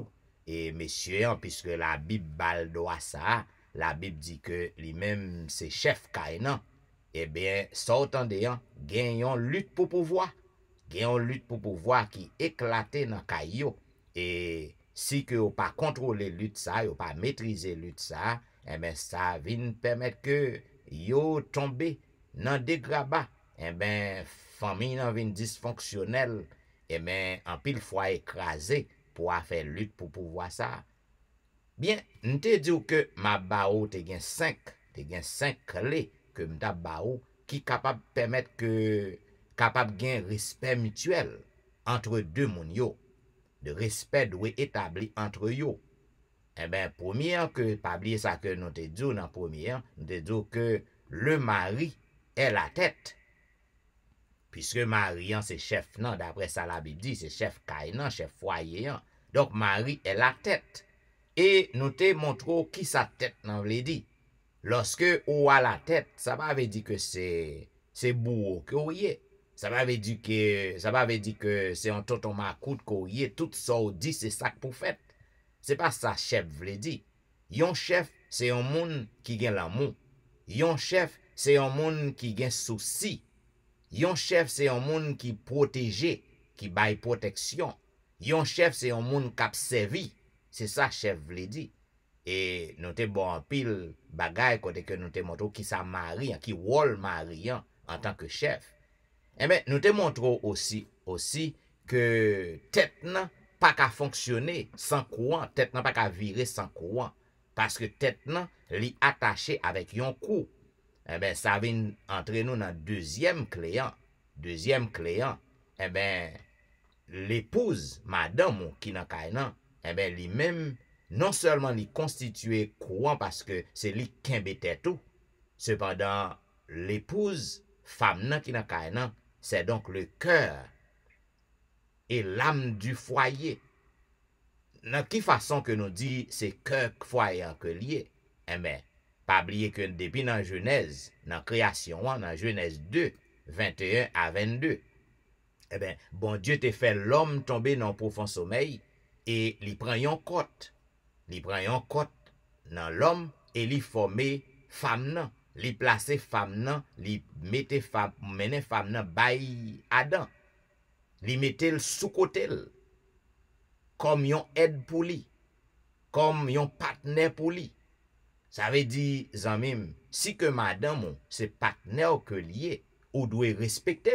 et messieurs, puisque la Bible bal doit ça, la Bible dit que lui-même c'est chef Kainan, eh bien, sortant de yon, gen yon lutte pour pouvoir, gen yon lutte pour pouvoir qui éclate dans Kayo, et si que ou pas contrôler lutte ça, ou pas maîtriser lutte ça, eh bien, ça vient permettre que yo tombe dans des grabats, eh bien, famille nan vin dysfonctionnelle, eh bien, en pile fois écrasé pour faire lutte pour pouvoir ça. Bien, n'te dit que ma bao te gen cinq, te gen cinq clés que m'ta bao qui capable permettre que capable gen respect mutuel entre deux moun yo. De respect doit établi entre yo. Eh bien, première que pas oublier ça que nous te dit dans première, nous te dit que le mari est la tête. Puisque mari c'est chef non, d'après ça la Bible dit, c'est chef Kainan, chef foyer. Donc mari est la tête. Et nous te montrons qui sa tête nan vle di. Lorsque ou a la tête, ça va veut dire que c'est c'est bourreau que ou y est. Ça va veut dire que ça va veut dire que c'est un tonton macoute que ou y est, tout ça ou dit c'est ça pour fait. C'est pas ça chef vle di. Yon chef c'est un monde qui gen l'amour. Yon chef c'est un monde qui gen souci. Yon chef c'est un monde qui protégé, qui bail protection. Yon chef c'est un monde qui servi. C'est ça chef vle di. Et nous te bon en pile bagay côté que nous te montrons qui ça mari, qui rôle mari en tant que chef. Eh bien, nous te montrons aussi aussi que tête nan pas qu'à fonctionner sans courant, tête nan pas qu'à virer sans courant parce que tête nan li attaché avec yon cou. Eh bien, ça vient entrer nous dans deuxième client. Deuxième client, eh bien, l'épouse, madame qui nan kainan, eh bien, lui-même, non seulement lui constitué courant parce que c'est lui qui embêtait tout, cependant, l'épouse, femme nan qui nan kainan, c'est donc le cœur et l'âme du foyer. Dans quelle façon que nous dit c'est cœur foyer que lié? Eh bien, pas oublier que depuis dans Genèse, dans création, dans Genèse deux, vingt et un à vingt-deux, eh bien, bon Dieu te fait l'homme tomber dans un profond sommeil et li prend yon côte. Li prend yon côte dans l'homme et li formé femme nan. Li place femme nan, li mette femme, mene femme nan bay Adam. Li mette l sous côté comme yon aide pour li, comme yon partenaire pour li. Ça veut dire, zanmim, si que madame c'est partenaire que lié, ou doit respecter.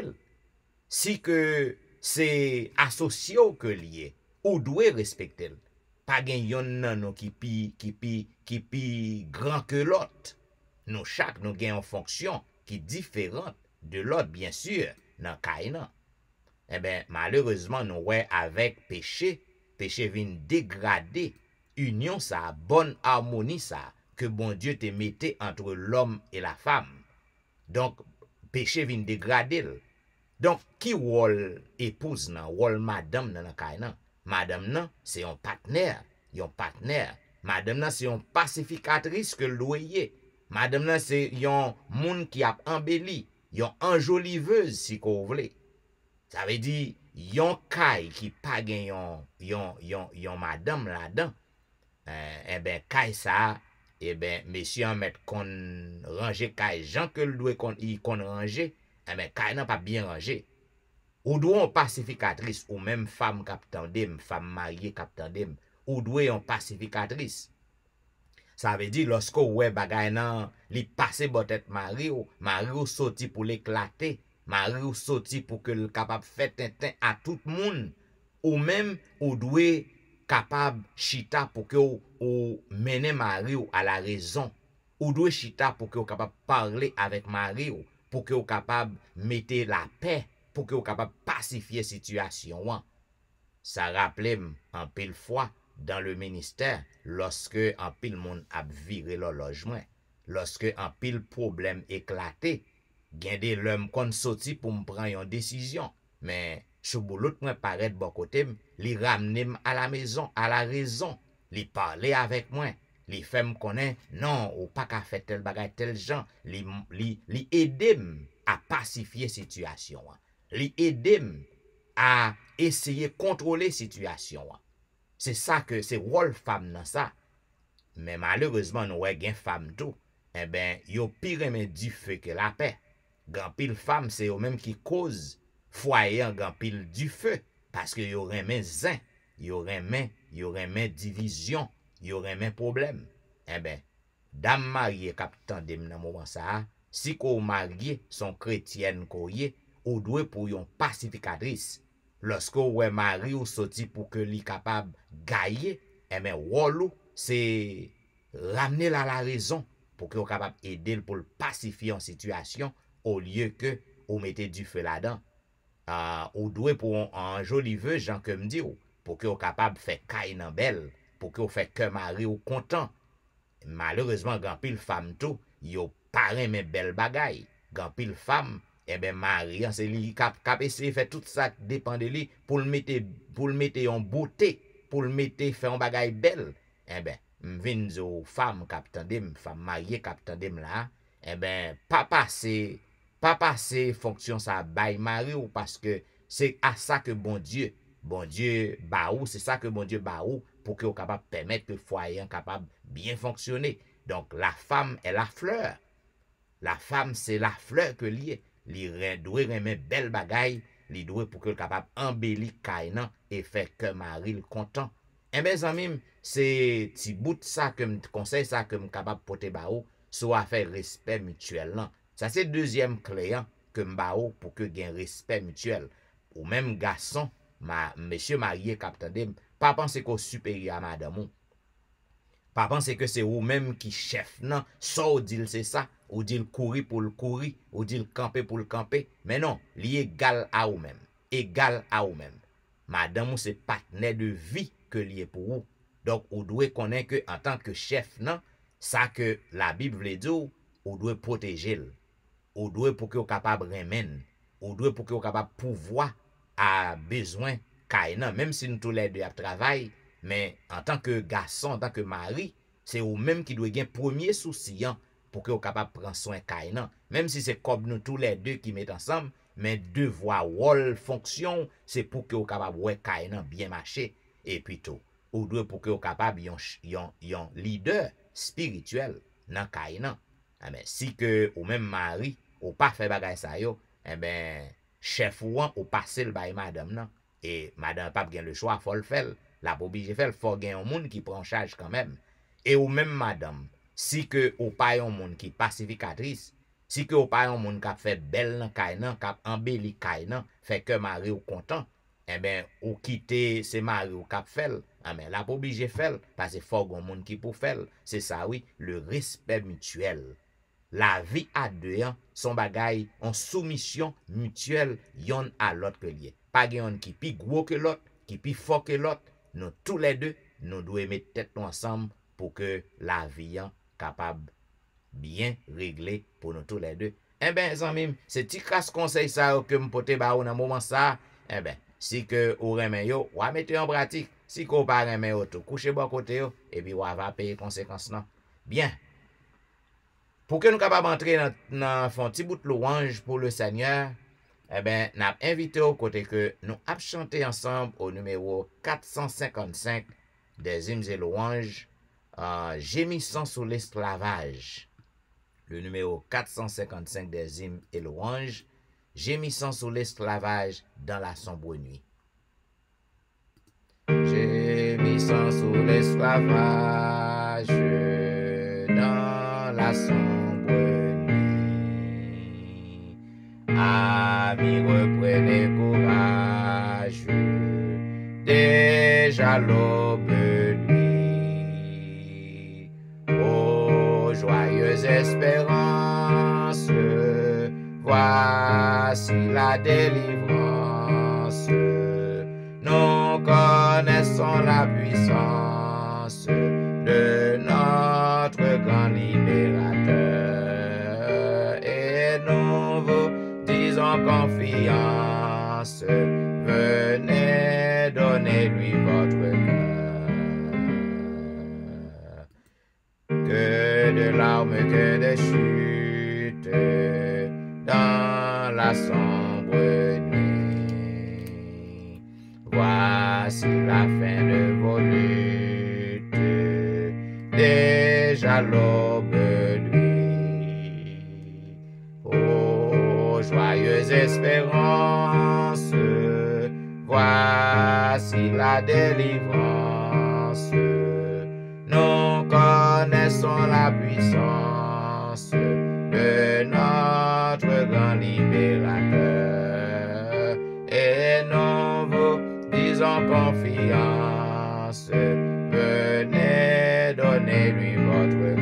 Si que c'est associé que lié, ou doit respecter. Pas gen yon nan nou qui pi, qui pi, qui pi grand que l'autre. Nous chaque nous gen une fonction qui est différente de l'autre, bien sûr, dans Kainan. Eh bien, malheureusement, nous ouais avec péché, péché vient dégrader union ça, bonne harmonie ça, que bon Dieu te mette entre l'homme et la femme. Donc, péché vient dégrader. Donc, qui rôle épouse nan, rôle madame nan Kainan? Madame nan, c'est un partenaire, yon partenaire. Madame nan, c'est une pacificatrice que l'oyer. Madame nan, c'est yon moun qui a embelli, yon enjoliveuse si vous voulez. Ça veut dire, yon kay qui pa gen yon, yon, yon, yon madame là-dedans. Euh, eh ben, kay ça, eh ben, monsieur en met kon ranger kay, Jean que le doit kon, y kon ranger, eh ben, kay nan pas bien ranger. Ou doit une pacificatrice, ou même femme captandem, femme mariée captandem, ou doit une pacificatrice. Ça veut dire, lorsque ouais bagay nan, li passe botet mari ou, mari ou sorti pour l'éclater, mari ou sorti pour que le capable faire tintin à tout le monde, ou même, ou doit capable chita pour que ou, ou mene mari ou à la raison, ou doit chita pour que ou capable parler avec mari ou, pour que ou capable mettre la paix, pour que vous capable pacifier la situation. Ça rappelle en pile fois dans le ministère, lorsque en pile monde a viré le logement, lorsque en pile problème éclaté, gen de l'homme kon sorti pour me prendre une décision, mais sous boulot moi paraît bon côté, li ramener à la maison, à la raison, li parler avec moi, li fait me connaître, non, ou pas qu'à faire tel bagay tel gens, li li li aider à pacifier la situation. Li aidem à essayer de contrôler la situation. C'est ça que c'est rôle femme dans ça. Mais malheureusement, nous avons une femme tout. Eh bien, yo pire mais du feu que la paix. Grand pile femme, c'est eux même qui cause foyer en grand pile du feu. Parce que yo remen zin, yo remen, yo remen division, yo remen problème. Eh bien, dame mariée kap tande dans moment ça, si ko marié son chrétienne koye, ou doit pour yon pacificatrice. Lorsque ou mari ou sorti pour que li capable gagner, eh bien, rôle c'est ramener la la raison pour que vous capable aider pour le pacifier en situation au lieu que vous mettez du feu là-dedans. Euh, ou doit pour un joli vœu, Jean que me dit, pour que vous capable faire caille nan belle, pour que vous fait que mari ou content. Malheureusement, grand pile femme tout, yo parrain mais belle bagaille. Grand pile femme, eh ben mari, c'est lui cap cap essayer faire tout ça dépend de lui pour le mettre pour le mettre en beauté, pour le mettre faire un bagaille belle. Eh ben, m'vin zo femme kap tandem, femme mariée kap tandem là, eh ben, pas passer, pas passer fonction ça bail mari ou parce que c'est à ça que bon Dieu, bon Dieu ba ou, c'est ça que bon Dieu ba ou pour que vous capable permettre que foyer capable bien fonctionner. Donc la femme est la fleur. La femme c'est la fleur que lié, li doit remet belle bagaille, li doit pour que capable embellir kainan et faire que mari le content. Eh bien, amis, c'est petit bout de ça que je conseille, ça que je suis capable de porter bao, soit faire respect mutuel. Là. Ça, c'est le deuxième clé que je bao pour que gain respect mutuel. Ou même garçon, ma, monsieur marié, capitaine, pas penser qu'au supérieur à madame. Pas penser que c'est vous-même qui chef, non. Soit ou dit c'est ça, ou dit courir pour le courir, ou dit camper pour le camper. Mais non, li égal à vous-même. Égal à vous-même. Madame, c'est partenaire de vie que lié pour vous. Donc, vous devez connaître que en tant que chef, non, ça que la Bible veut dire, vous devez protéger. Vous devez pour que vous capable de remen. Vous devez pour que vous capable de pouvoir à besoin kainan, même si nous tous les deux travaillons, mais en tant que garçon, en tant que mari, c'est vous-même qui doit gagner premier souci pour que vous capable de prendre soin kainan. Même si c'est comme nous tous les deux qui mettent ensemble, mais devoir rôle fonction, c'est pour que vous capable ouais kainan bien marcher. Et puis tout, ou doit pour que vous capable yon yon yon leader spirituel dans kainan. Eh ben si que ou même mari ou pas fait bagay ça yo, eh ben chef ou ou passer le bail madame nan et madame pas gen le choix, faut le faire. La obligé faire, faut gen un monde qui prend charge quand même. Et ou même madame, si que ou pas un monde qui pacificatrice, si que ou pas un monde qui fait belle nan kainan, qui embelli kainan, fait que mari ou content. Eh bien, ou quitter ces maris ou cap fait, ah mais là pas obligé faire parce que faut gon monde qui pour faire, c'est ça oui, le respect mutuel. La vie à deux ans, son bagay en soumission mutuelle yon à l'autre que lié. Pas yon qui pi gros que l'autre, qui pi fort que l'autre, nous tous les deux, nous devons mettre tête ensemble pour que la vie soit capable bien régler pour nous tous les deux. Eh bien, amis, c'est petit casse conseil ça que me pote ba ou dans moment ça, eh bien si que ou remen yo, ou a mette en pratique. Si ko pa remen yo tout, couchez bon côté yo, et puis ou va payer conséquences non. Bien. Pour que nous capables entrer dans dans font petit bout de louange pour le Seigneur, eh ben n'a invité au côté que nous a chanter ensemble au numéro quatre cent cinquante-cinq des hymnes et louanges, euh, gémissant sous l'esclavage. Le numéro quatre cent cinquante-cinq des hymnes et louanges, gémissant sous l'esclavage dans la sombre nuit. Gémissant sous l'esclavage dans la sombre nuit. Amis, reprenez courage, déjà l'aube nuit. Ô joyeuse espérance, voici la délivrance. Nous connaissons la puissance de notre grand libérateur. Et nous vous disons confiance, venez donner-lui votre cœur. Que de larmes, que de chutes, dans la sombre nuit. Voici la fin de vos luttes. déjà l'aube nuit. Ô joyeuse espérance, voici la délivrance. Nous connaissons la puissance de notre grand libérateur et nous vous disons confiance. Venez, donnez-lui votre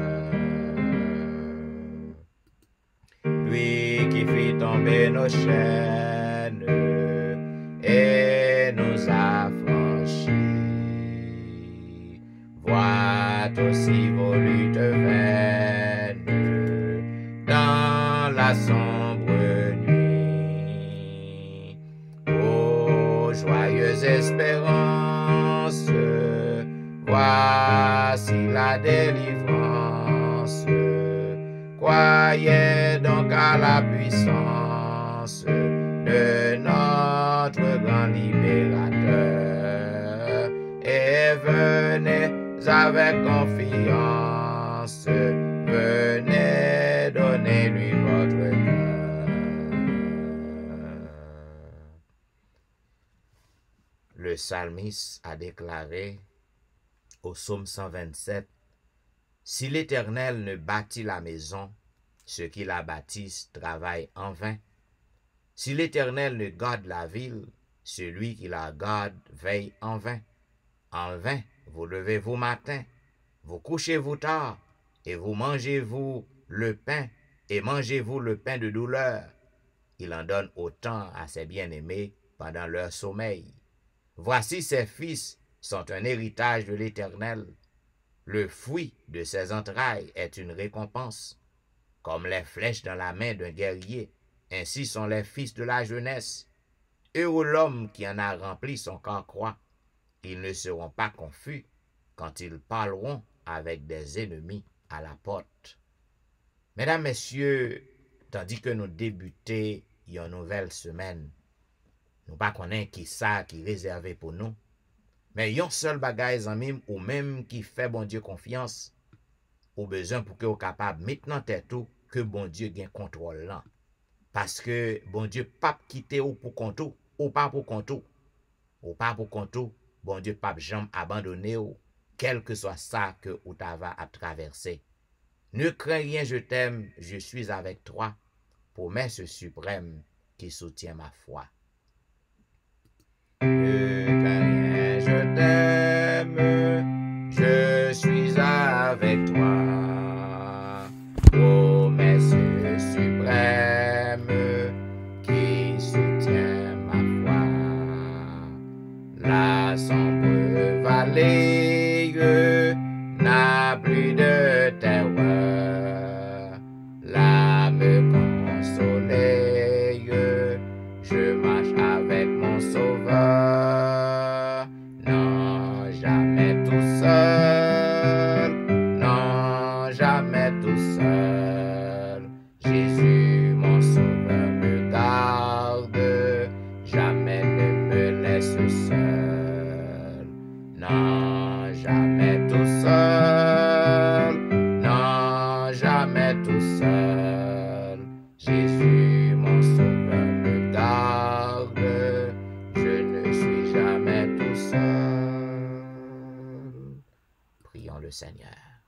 cœur. Lui qui fit tomber nos chaînes et nous affranchit, voit aussi vos luttes vaines dans la sombre nuit. Ô joyeuse espérance, voici la délivrance. Croyez donc à la puissance de notre grand libérateur et venez avec confiance, venez donner-lui votre cœur. Le psalmiste a déclaré au psaume cent vingt-sept, « Si l'Éternel ne bâtit la maison, ceux qui la bâtissent travaillent en vain. Si l'Éternel ne garde la ville, celui qui la garde veille en vain. En vain, vous levez-vous matin, vous couchez-vous tard, et vous mangez-vous le pain, et mangez-vous le pain de douleur. Il en donne autant à ses bien-aimés pendant leur sommeil. Voici ses fils sont un héritage de l'Éternel. Le fruit de ses entrailles est une récompense. Comme les flèches dans la main d'un guerrier, ainsi sont les fils de la jeunesse. Heureux l'homme qui en a rempli son carquois. Ils ne seront pas confus quand ils parleront avec des ennemis à la porte. Mesdames, Messieurs, tandis que nous débutons une nouvelle semaine, nous ne connaissons pas qui ça qui est réservé pour nous, mais yon seul bagay zanmim ou même qui fait bon Dieu confiance, ou besoin pour que vous capable maintenant tête ou que bon Dieu gagne contrôle là. Parce que bon Dieu pas quitter ou pour compte ou pas pour compte ou pas pour compte bon Dieu pas jamais abandonner ou quel que soit ça que ou t'ava à traverser. Ne crains rien, je t'aime, je suis avec toi, promesse suprême qui soutient ma foi. Ne crains rien, je t'aime, je suis avec toi, promesse suprême qui soutient ma foi. La sombre vallée n'a plus de terreur, l'âme consolée, je marche avec mon Sauveur. Non, jamais tout seul, non, jamais tout seul. Jésus, mon Sauveur, me garde, jamais ne me laisse seul. Non, jamais tout seul, non, jamais tout seul. Jésus, mon Sauveur, me garde, je ne suis jamais tout seul. Prions le Seigneur.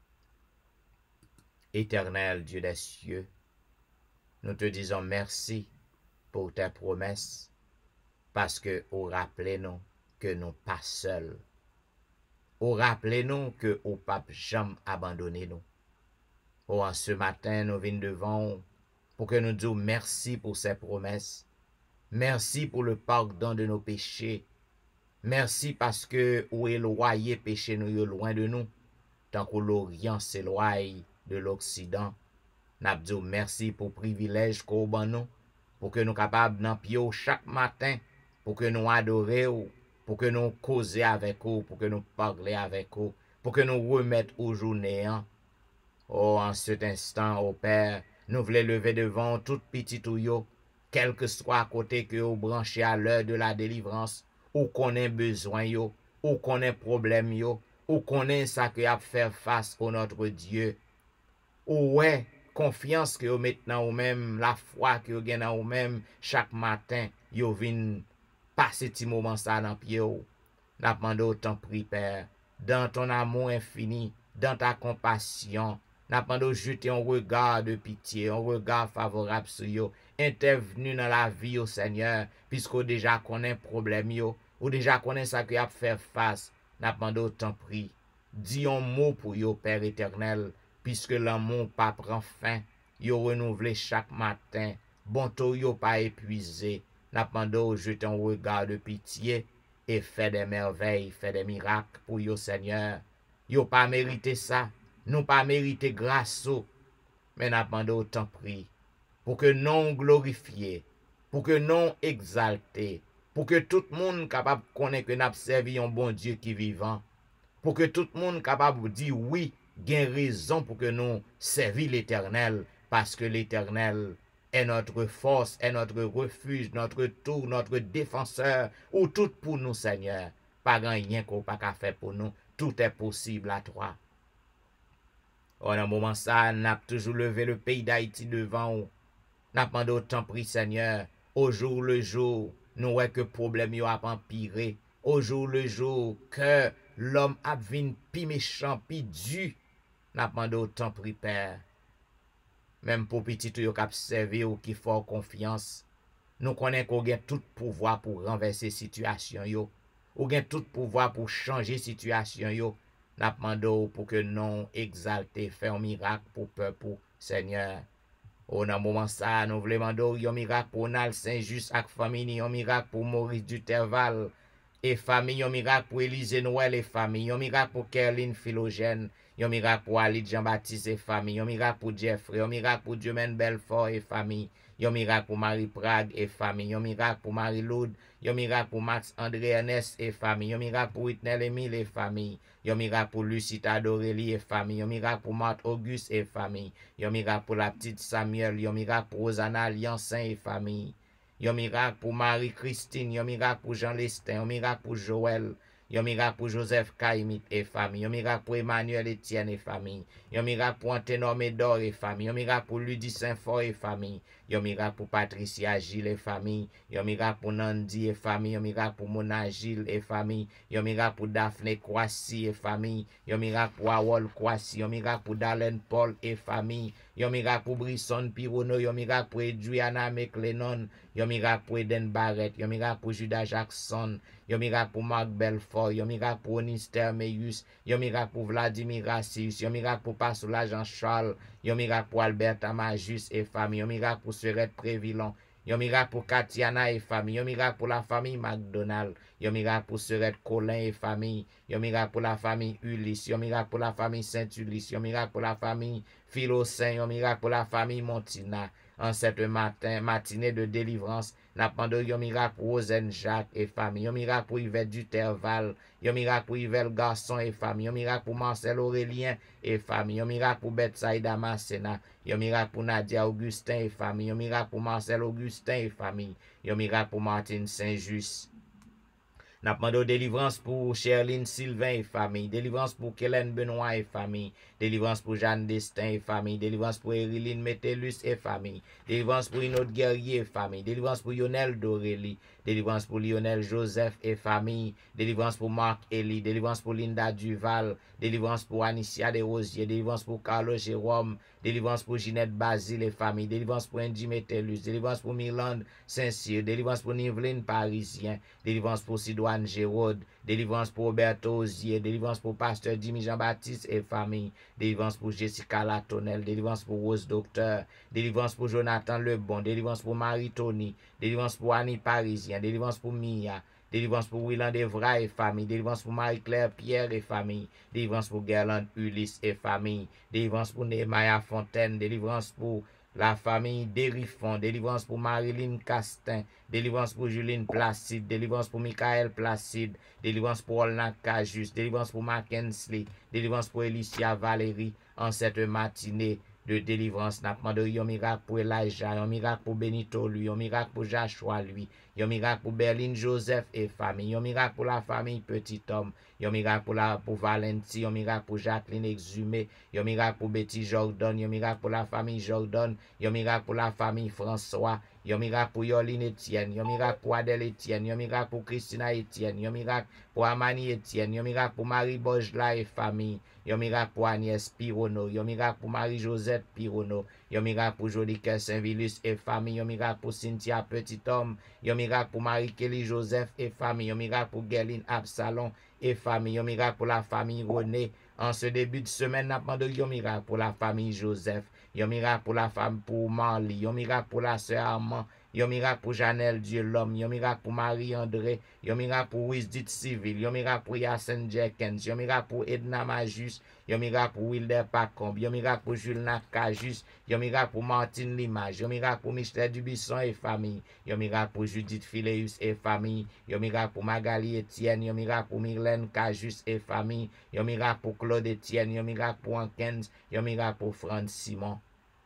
Éternel Dieu des cieux, nous te disons merci pour tes promesses, parce que vous rappelez-nous que nous pas seuls. Vous rappelez-nous que vous pas jamais abandonné nous. Oh, en ce matin, nous venons devant vous pour que nous disions merci pour ces promesses. Merci pour le pardon de nos péchés. Merci parce que vous éloignez péché nous loin de nous, tant que l'Orient s'éloigne de l'Occident. Nous disons merci pour le privilège qu'on a nous, pour que nous soyons capables d'en pied chaque matin, pour que nous adorions, pour que nous causions avec vous, pour que nous parlions avec vous, pour que nous remettions au jour néant. Oh, en cet instant, ô Père, nous voulons lever devant toute petite ou yo, quel que soit à côté que vous branchez à l'heure de la délivrance, ou qu'on ait besoin yo, ou qu'on ait problème yo, ou connaît ça que a faire face au notre Dieu. Ou ouais, confiance que vous mettez dans vous-même, la foi que vous gagnez dans vous-même, chaque matin, vous venez passer ce moment ça dans pied. N'a demandé autant pris, Père, dans ton amour infini, dans ta compassion, n'a demandé de jeter un regard de pitié, un regard favorable sur vous, intervenu dans la vie au Seigneur, puisqu'on déjà connaît problème yo, ou déjà connaît ça que a faire face, n'a demandé autant pris. Dis un mot pour vous, Père éternel, puisque l'amour pas prend fin, yo renouvelé chaque matin, bon to yo pas épuisé, n'a demandé de jeter un regard de pitié, et fait des merveilles, fait des miracles pour yo Seigneur. Yo pas mérité ça, nous pas mérité grâce, mais n'a demandé autant pris, pour que non glorifié, pour que non exalté, pour que tout le monde capable de connaître que nous avons servi un bon Dieu qui est vivant, pour que tout le monde capable de dire oui, gain raison pour que nous servi l'Éternel, parce que l'Éternel est notre force, est notre refuge, notre tour, notre défenseur, ou tout pour nous, Seigneur. Pas rien qu'on pas qu'à faire pour nous, tout est possible à toi. En un moment ça, n'a toujours levé le pays d'Haïti devant nous. N'a demandé autant pris, Seigneur, au jour le jour, nous voyons que problème yo a empiré. Au jour le jour, que l'homme a vin pi méchant, pi du. N'a demandé autant pris, Père. Même pour petit tout yo k'ap servi ou qui fort confiance. Nous connaissons qu'on a tout pouvoir pour renverser situation yo. Ou gen tout pouvoir pour changer situation yo. N'a demandé pour que non exalté fait un miracle pour peuple, Seigneur. Au nan moment ça, nous voulons demander un miracle pour Nal Saint-Just ak famille, un miracle pour Maurice Duterval et famille, un miracle pour Élise Noël et famille, un miracle pour Kerline Philogène, un miracle pour Ali Jean-Baptiste et famille, un miracle pour Jeffrey, un miracle pour Dieumen Belfort et famille, un miracle pour Marie Prague et famille, un miracle pour Marie Loud, un miracle pour Max André Ernest et famille, un miracle pour Whitney Emile et famille, un miracle pour Lucita Dorélie et famille, un miracle pour Marthe Auguste et famille, un miracle pour la petite Samuel, un miracle pour Rosanna Liancin et famille, un miracle pour Marie-Christine, un miracle pour Jean Lestin, un miracle pour Joël, un miracle pour Joseph Kaimit et famille, un miracle pour Emmanuel Etienne et famille, un miracle pour Anténor Médor et famille, un miracle pour Ludie Saint-Fort et famille, un miracle pour Patricia Gilles et famille, un miracle pour Nandi et famille, un miracle pour Mona Gilles et famille, un miracle pour Daphné Kwasi et famille, un miracle pour Awol Kwasi, un miracle pour Darlene Paul et famille, un miracle pour Brisson Pirono, un miracle pour Adriana McLennan, un miracle pour Eden Barrett, un miracle pour Judas Jackson, un miracle pour Marc Belfort, un miracle pour Onister Meyus, un miracle pour Vladimir Rassius, un miracle pour Pasoula Jean-Charles, un miracle pour Albert Amajus et famille, un miracle pour Serette Prévillon, un miracle pour Katiana et famille, un miracle pour la famille McDonald, un miracle pour Serette Colin et famille, un miracle pour la famille Ulysse, un miracle pour la famille Saint-Ulysse, un miracle pour la famille Philosain, un miracle pour la famille Montina. En cette matin, matinée de délivrance, n'a demandé un miracle pour Rosen Jacques et famille, un miracle pour Yvette Duterval, un miracle pour Yvette Garçon et famille, un miracle pour Marcel Aurélien et famille, un miracle pour Betsaïda Masséna, un miracle pour Nadia Augustin et famille, un miracle pour Marcel Augustin et famille, un miracle pour Martine Saint-Just. N'a demandé délivrance pour Cherline Sylvain et famille, délivrance pour Kellen Benoît et famille, délivrance pour Jeanne Destin et famille, délivrance pour Eriline Metellus et famille, délivrance pour une autre guerrier et famille, délivrance pour Lionel Dorélie, délivrance pour Lionel Joseph et famille, délivrance pour Marc Elie, délivrance pour Linda Duval, délivrance pour Anicia Desrosiers, délivrance pour Carlos Jérôme, délivrance pour Ginette Basile et famille, délivrance pour Andy Metellus, délivrance pour Mirlande Saint-Cyr, délivrance pour Niveline Parisien, délivrance pour Sidoine Géraude, délivrance pour Roberto Ozier, délivrance pour Pasteur Jimmy Jean-Baptiste et famille, délivrance pour Jessica Latonnel, délivrance pour Rose Docteur, délivrance pour Jonathan Lebon, délivrance pour Marie Tony, délivrance pour Annie Parisien, délivrance pour Mia, délivrance pour Willand Evra et famille, délivrance pour Marie-Claire Pierre et famille, délivrance pour Gerland Ulysse et famille, délivrance pour Nehemiah Fontaine, délivrance pour la famille Derifon, délivrance pour Marilyn Castin, délivrance pour Juline Placide, délivrance pour Michael Placide, délivrance pour Olna Cajus, délivrance pour Mackensley, délivrance pour Elicia Valérie, en cette matinée de délivrance. N'a demandé un miracle pour Elijah, un miracle pour Benito lui, un miracle pour Joshua lui, un miracle pour Berlin Joseph et famille, un miracle pour la famille Petit Homme, yon miracle pour la pour Valenti, yon miracle pour Jacqueline Exhumé, yon miracle pour Betty Jordan, yon miracle pour la famille Jordan, yon miracle pour la famille François, yon miracle pour Yoline Etienne, yon miracle pour Adèle Etienne, yon miracle pour Christina Etienne, yon miracle pour Amani Etienne, yon miracle pour Marie Bojla et famille, yon miracle pour Agnès Pirono, yon miracle pour Marie-Josette Pirono, yon miracle pour Jolique Saint-Vilus et famille, yon miracle pour Cynthia Petit-Homme, yon miracle pour Marie-Kelly Joseph et famille, yon miracle pour Gerline Absalon et famille, yon miracle pour la famille René. En ce début de semaine, n'a pas de yon miracle pour la famille Joseph, yon miracle pour la femme pour Marly, yon miracle pour la sœur Armand, yon miracle pour Janelle Dieu l'homme, yon miracle pour Marie-André, yon miracle pour Wisdit Civil, yon miracle pour Yassen Jenkins, yon miracle pour Edna Majus, yon miracle pour Wilder Pacombe, yon miracle pour Jules Nakajus, yon miracle pour Martine Limage, yon miracle pour Michel Dubisson et famille, yon miracle pour Judith Phileus et famille, yon miracle pour Magali Etienne, yon miracle pour Myrlène Cajus et famille, yon miracle pour Claude Etienne, yon miracle pour Ankens, yon miracle pour Franz Simon.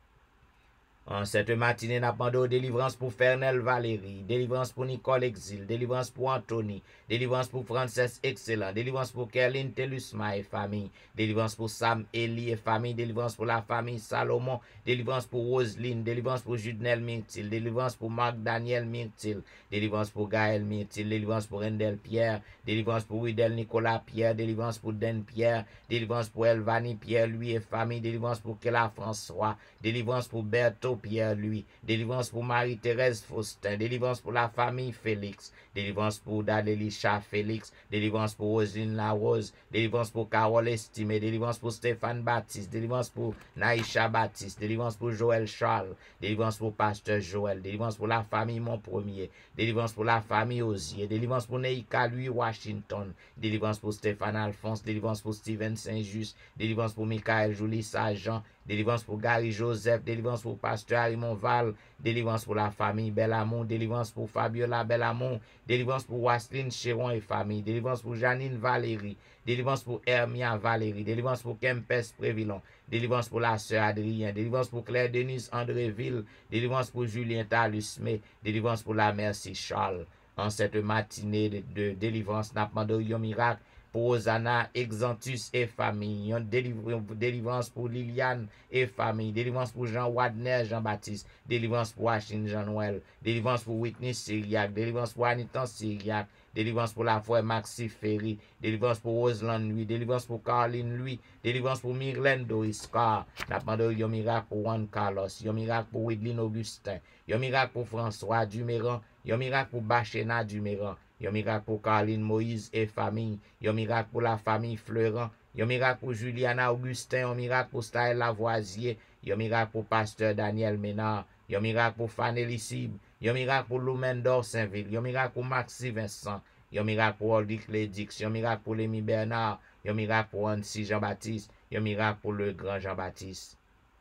En cette matinée, n'a pas de délivrance pour Fernel Valérie, délivrance pour Nicole Exil, délivrance pour Anthony, délivrance pour Frances Excellent, délivrance pour Kerline Telusma et famille, délivrance pour Sam Eli et famille, délivrance pour la famille Salomon, délivrance pour Roselyne, délivrance pour Judnel Myrtil, délivrance pour Marc Daniel Myrtil, délivrance pour Gaël Myrtil, délivrance pour Rendel Pierre, délivrance pour Ridel Nicolas Pierre, délivrance pour Den Pierre, délivrance pour Elvani Pierre, lui et famille, délivrance pour Kela François, délivrance pour Berthaud Pierre, lui, délivrance pour Marie-Thérèse Faustin, délivrance pour la famille Félix, délivrance pour Dadelisha Félix, délivrance pour Rosine Larose, délivrance pour Carole Estimé, délivrance pour Stéphane Baptiste, délivrance pour Naïcha Baptiste, délivrance pour Joël Charles, délivrance pour Pasteur Joël, délivrance pour la famille Mon Premier, délivrance pour la famille Osier, délivrance pour Neika Louis Washington, délivrance pour Stéphane Alphonse, délivrance pour Steven Saint-Just, délivrance pour Michael Julie Sargent, délivrance pour Gary Joseph, délivrance pour Pasteur Arimon Val, délivrance pour la famille Belamont, délivrance pour Fabiola Belamont, délivrance pour Wasline Chéron et famille, délivrance pour Janine Valérie, délivrance pour Hermia Valérie, délivrance pour Kempes Prévilon, délivrance pour la sœur Adrien, délivrance pour Claire Denise Andréville, délivrance pour Julien Talusmé, délivrance pour la Merci Charles. En cette matinée de, de délivrance, n'a pas de yon miracle pour Hosanna, Exantus et famille, yon délivrance pour Liliane et famille, délivrance pour Jean Wadner, Jean-Baptiste, délivrance pour Achille Jean-Noël, délivrance pour Whitney Syriac, délivrance pour Anitan Syriac, délivrance pour la foi Maxi Ferry, délivrance pour Roseland Louis, délivrance pour Caroline Louis, délivrance pour Myrlène Doris Carr, n'a pas de yon miracle pour Juan Carlos, yon miracle pour Widlin Augustin, yon miracle pour François Duméran, yon miracle pour Bachena Duméran, yon miracle pour Caroline Moïse et famille, yon miracle pour la famille Fleurant, yon miracle pour Juliana Augustin, yon miracle pour Staël Lavoisier, yon miracle pour Pasteur Daniel Ménard, yon miracle pour Fanny Sib, yon miracle pour Loumendor Saint-Ville, yon miracle pour Maxi Vincent, yon miracle pour Oldic Lédix, yon miracle pour Lémi Bernard, yon miracle pour Annecy Jean-Baptiste, yon miracle pour le grand Jean-Baptiste.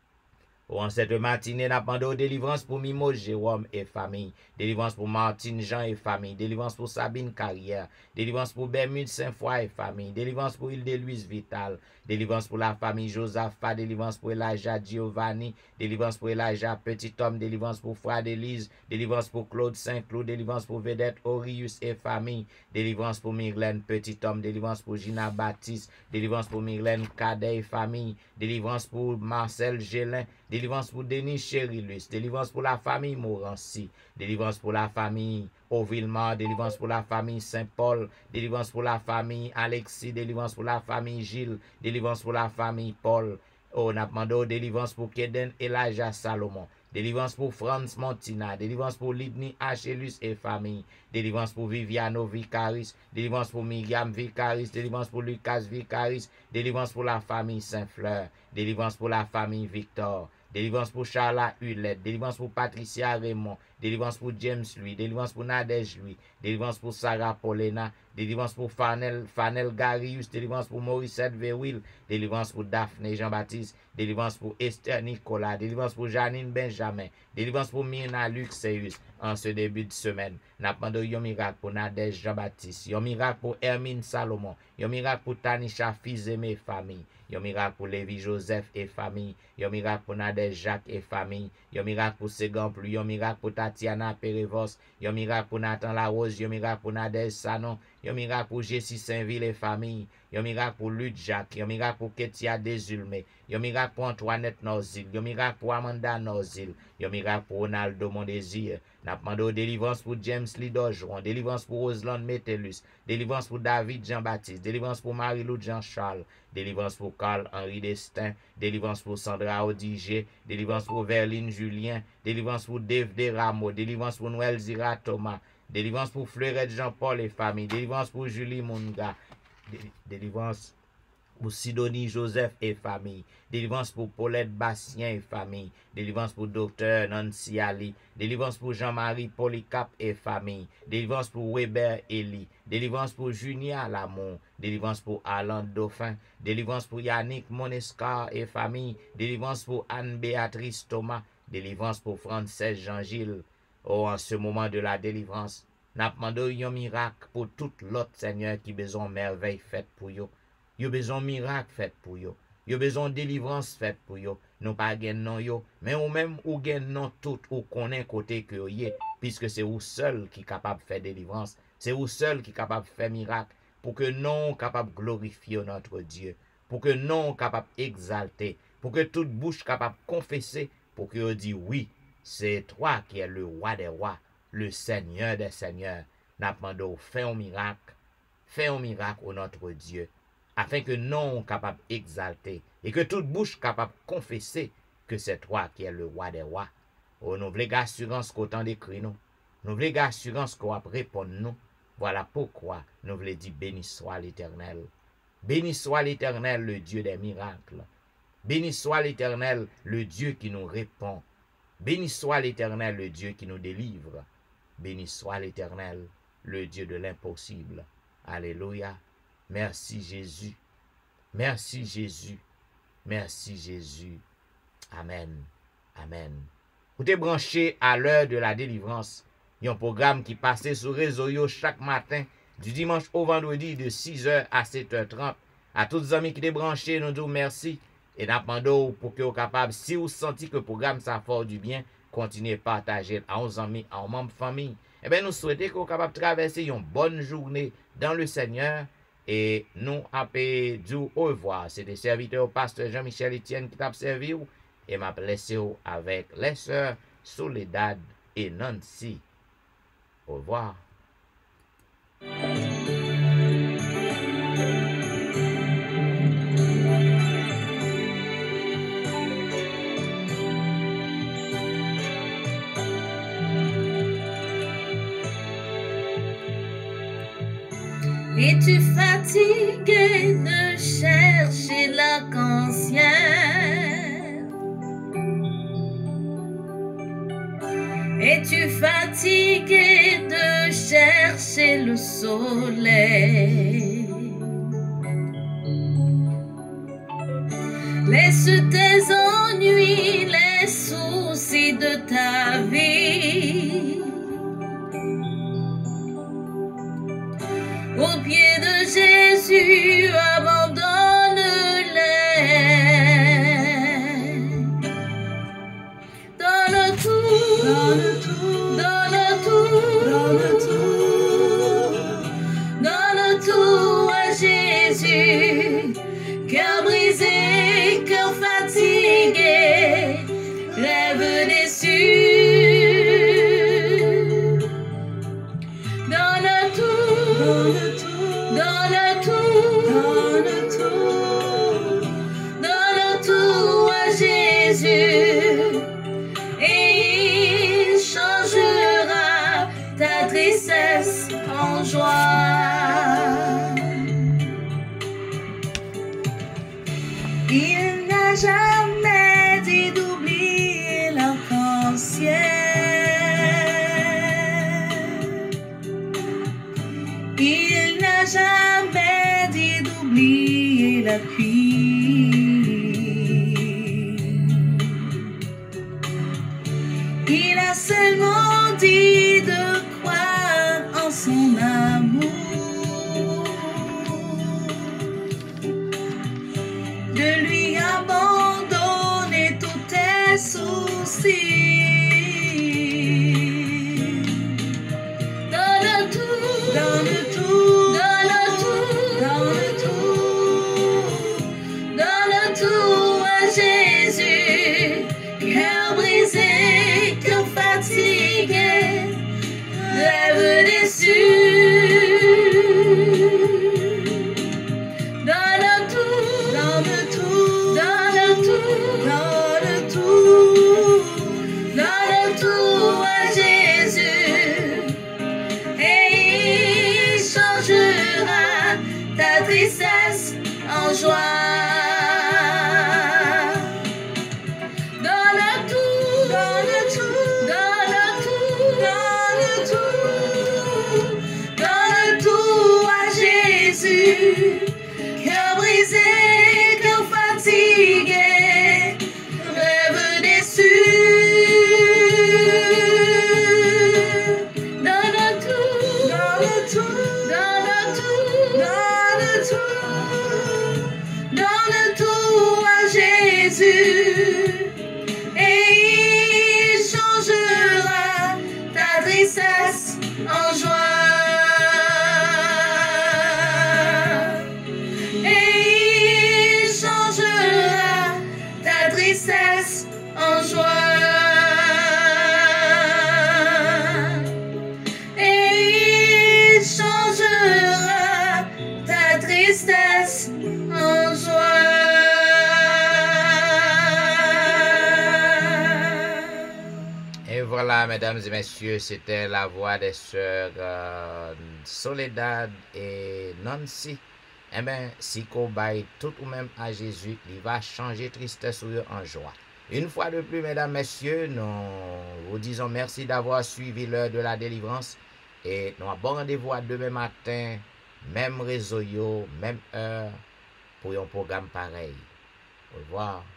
Ou en cette matinée, n'a pas de délivrance pour Mimo Jérôme et famille, délivrance pour Martine Jean et famille, délivrance pour Sabine Carrière, délivrance pour Bermude Saint-Foy et famille, délivrance pour Île-de-Louise Vital, délivrance pour la famille Josaphat, délivrance pour Elijah Giovanni, délivrance pour Elijah Petit Homme, délivrance pour Frère Élise, délivrance pour Claude Saint-Cloud, délivrance pour Vedette Orius et famille, délivrance pour Myrlène Petit Homme, délivrance pour Gina Baptiste, délivrance pour Myrlène Cadet et famille, délivrance pour Marcel Gélin, délivrance pour Denis Chérilus, délivrance pour la famille Morancy, délivrance pour la famille Auvillemont, délivrance pour la famille Saint-Paul, délivrance pour la famille Alexis, délivrance pour la famille Gilles, délivrance pour la famille Paul. Oh, n'a demandé délivrance pour Keden Elijah Salomon, délivrance pour Franz Montina, délivrance pour Lidney Achelus et famille, délivrance pour Viviano Vicaris, délivrance pour Myriam Vicaris, délivrance pour Lucas Vicaris, délivrance pour la famille Saint-Fleur, délivrance pour la famille Victor, délivrance pour Charla Hulette, délivrance pour Patricia Raymond, délivrance pour James Louis, délivrance pour Nadège Louis, délivrance pour Sarah Paulina, délivrance pour Fanel, Fanel Garius, délivrance pour Mauricette Verwil, délivrance pour Daphné Jean-Baptiste, délivrance pour Esther Nicolas, délivrance pour Janine Benjamin, délivrance pour Mirna Luxeus. En ce début de semaine, n'a pas de yon miracle pour Nadège Jean-Baptiste, yon miracle pour Hermine Salomon, yon miracle pour Tanisha Fils-Aimé famille, yon miracle pour Lévi Joseph et famille, yon miracle pour Nadège Jacques et famille, yon miracle pour Ségamplu, yon miracle pour Tatiana Perevos, yon miracle pour Nathan Larose, yon miracle pour Nadège Sanon, un miracle pour Jessie Saint-Ville et famille, un miracle pour Luc Jacques, un miracle pour Ketia Desulmé, un miracle pour Antoinette Norzil, un miracle pour Amanda Norzil, un miracle pour Ronaldo Mondésir. N'a demandé délivrance pour James Lidorjon, délivrance pour Rosland Metellus, délivrance pour David Jean-Baptiste, délivrance pour Marie-Lou Jean-Charles, délivrance pour Carl-Henri Destin, délivrance pour Sandra Odigé, délivrance pour Verline Julien, délivrance pour Dave Deramo, délivrance pour Noël Zira Thomas, délivrance pour Fleurette Jean-Paul et famille, délivrance pour Julie Munga, délivrance pour Sidonie Joseph et famille, délivrance pour Paulette Bastien et famille, délivrance pour Docteur Nancy Ali, délivrance pour Jean-Marie Polycap et famille, délivrance pour Weber Eli, délivrance pour Junia Lamont, délivrance pour Alain Dauphin, délivrance pour Yannick Monescar et famille, délivrance pour Anne-Béatrice Thomas, délivrance pour Frances Jean-Gilles. Oh, en ce moment de la délivrance, n'a demandé un miracle pour tout l'autre Seigneur qui besoin merveille faite pour yo. Yo besoin miracle fait pour yo. Yo besoin délivrance fait pour yo. Non pas gen non yo, mais ou même ou gen non tout ou connaît côté que yo yé, puisque c'est ou seul qui capable faire délivrance, c'est ou seul qui capable faire miracle pour que non capable glorifier notre Dieu, pour que non capable exalter, pour que toute bouche capable confesser, pour que yo dit oui, c'est toi qui es le roi des rois, le Seigneur des seigneurs. N'a demandé fais un miracle, fais un miracle au notre Dieu, afin que non capable exalter et que toute bouche capable confesser que c'est toi qui es le roi des rois. Oh, nous voulons assurance qu'autant d'écrit nous. Nous voulons assurance qu'on va répondre nous. Voilà pourquoi nous voulons dire béni soit l'Éternel. Béni soit l'Éternel, le Dieu des miracles. Béni soit l'Éternel, le Dieu qui nous répond. Béni soit l'Éternel, le Dieu qui nous délivre. Béni soit l'Éternel, le Dieu de l'impossible. Alléluia. Merci Jésus. Merci Jésus. Merci Jésus. Amen. Amen. Vous êtes branché à l'heure de la délivrance. Il y a un programme qui passe sur réseau yo chaque matin, du dimanche au vendredi, de six heures à sept heures trente. À tous les amis qui sont branchés, nous disons merci. Et nous demandons pour que vous capable, si vous sentez que le programme ça fait du bien, continuez à partager à vos amis, à vos membres de famille. Eh bien, nous souhaitons que vous capable de traverser une bonne journée dans le Seigneur. Et nous appelons du au revoir. C'est des serviteurs pasteur Jean-Michel Etienne qui t'a servi et m'a laissé avec les sœurs Soledad et Nancy. Au revoir. Es-tu fatigué de chercher l'arc-en-ciel? Es-tu fatigué de chercher le soleil? Laisse tes ennuis, les soucis de ta vie au pied de Jésus, abandonne-les. Dans le tout, dans le tout, dans le tout, dans le tout, dans le tout à Jésus. Cœur brisé, cœur fatigué, rêve déçu. Dans le tout, dans le tout, dans le tout, dans le tout, dans le tout à Jésus, et il changera ta tristesse en joie. Il n'a jamais dit d'oublier l'arc-en-ciel. Il n'a jamais dit d'oublier la pluie. Il a seulement dit de croire en son amour, de lui abandonner tous tes soucis. Dans le tout, dans le tout, rêve déçu. Donne tout, donne tout, donne tout, donne tout, donne tout à Jésus. Et il changera ta tristesse en joie. Donne tout, donne tout, donne tout, donne tout, donne tout à Jésus. Cœur brisé, cœur fatigué, rêve déçu. Donne tout, donne tout, donne tout, donne tout, donne tout à Jésus. Et il changera ta tristesse en joie. Et il changera ta tristesse en joie. Et il changera ta tristesse en joie. Et voilà, mesdames et messieurs, c'était la voix des sœurs euh, Soledad et Nancy. Eh bien, si qu'on baille tout ou même à Jésus, il va changer tristesse ou en joie. Une fois de plus, mesdames, messieurs, nous vous disons merci d'avoir suivi l'heure de la délivrance. Et nous avons bon rendez-vous à demain matin, même réseau, même heure, pour un programme pareil. Au revoir.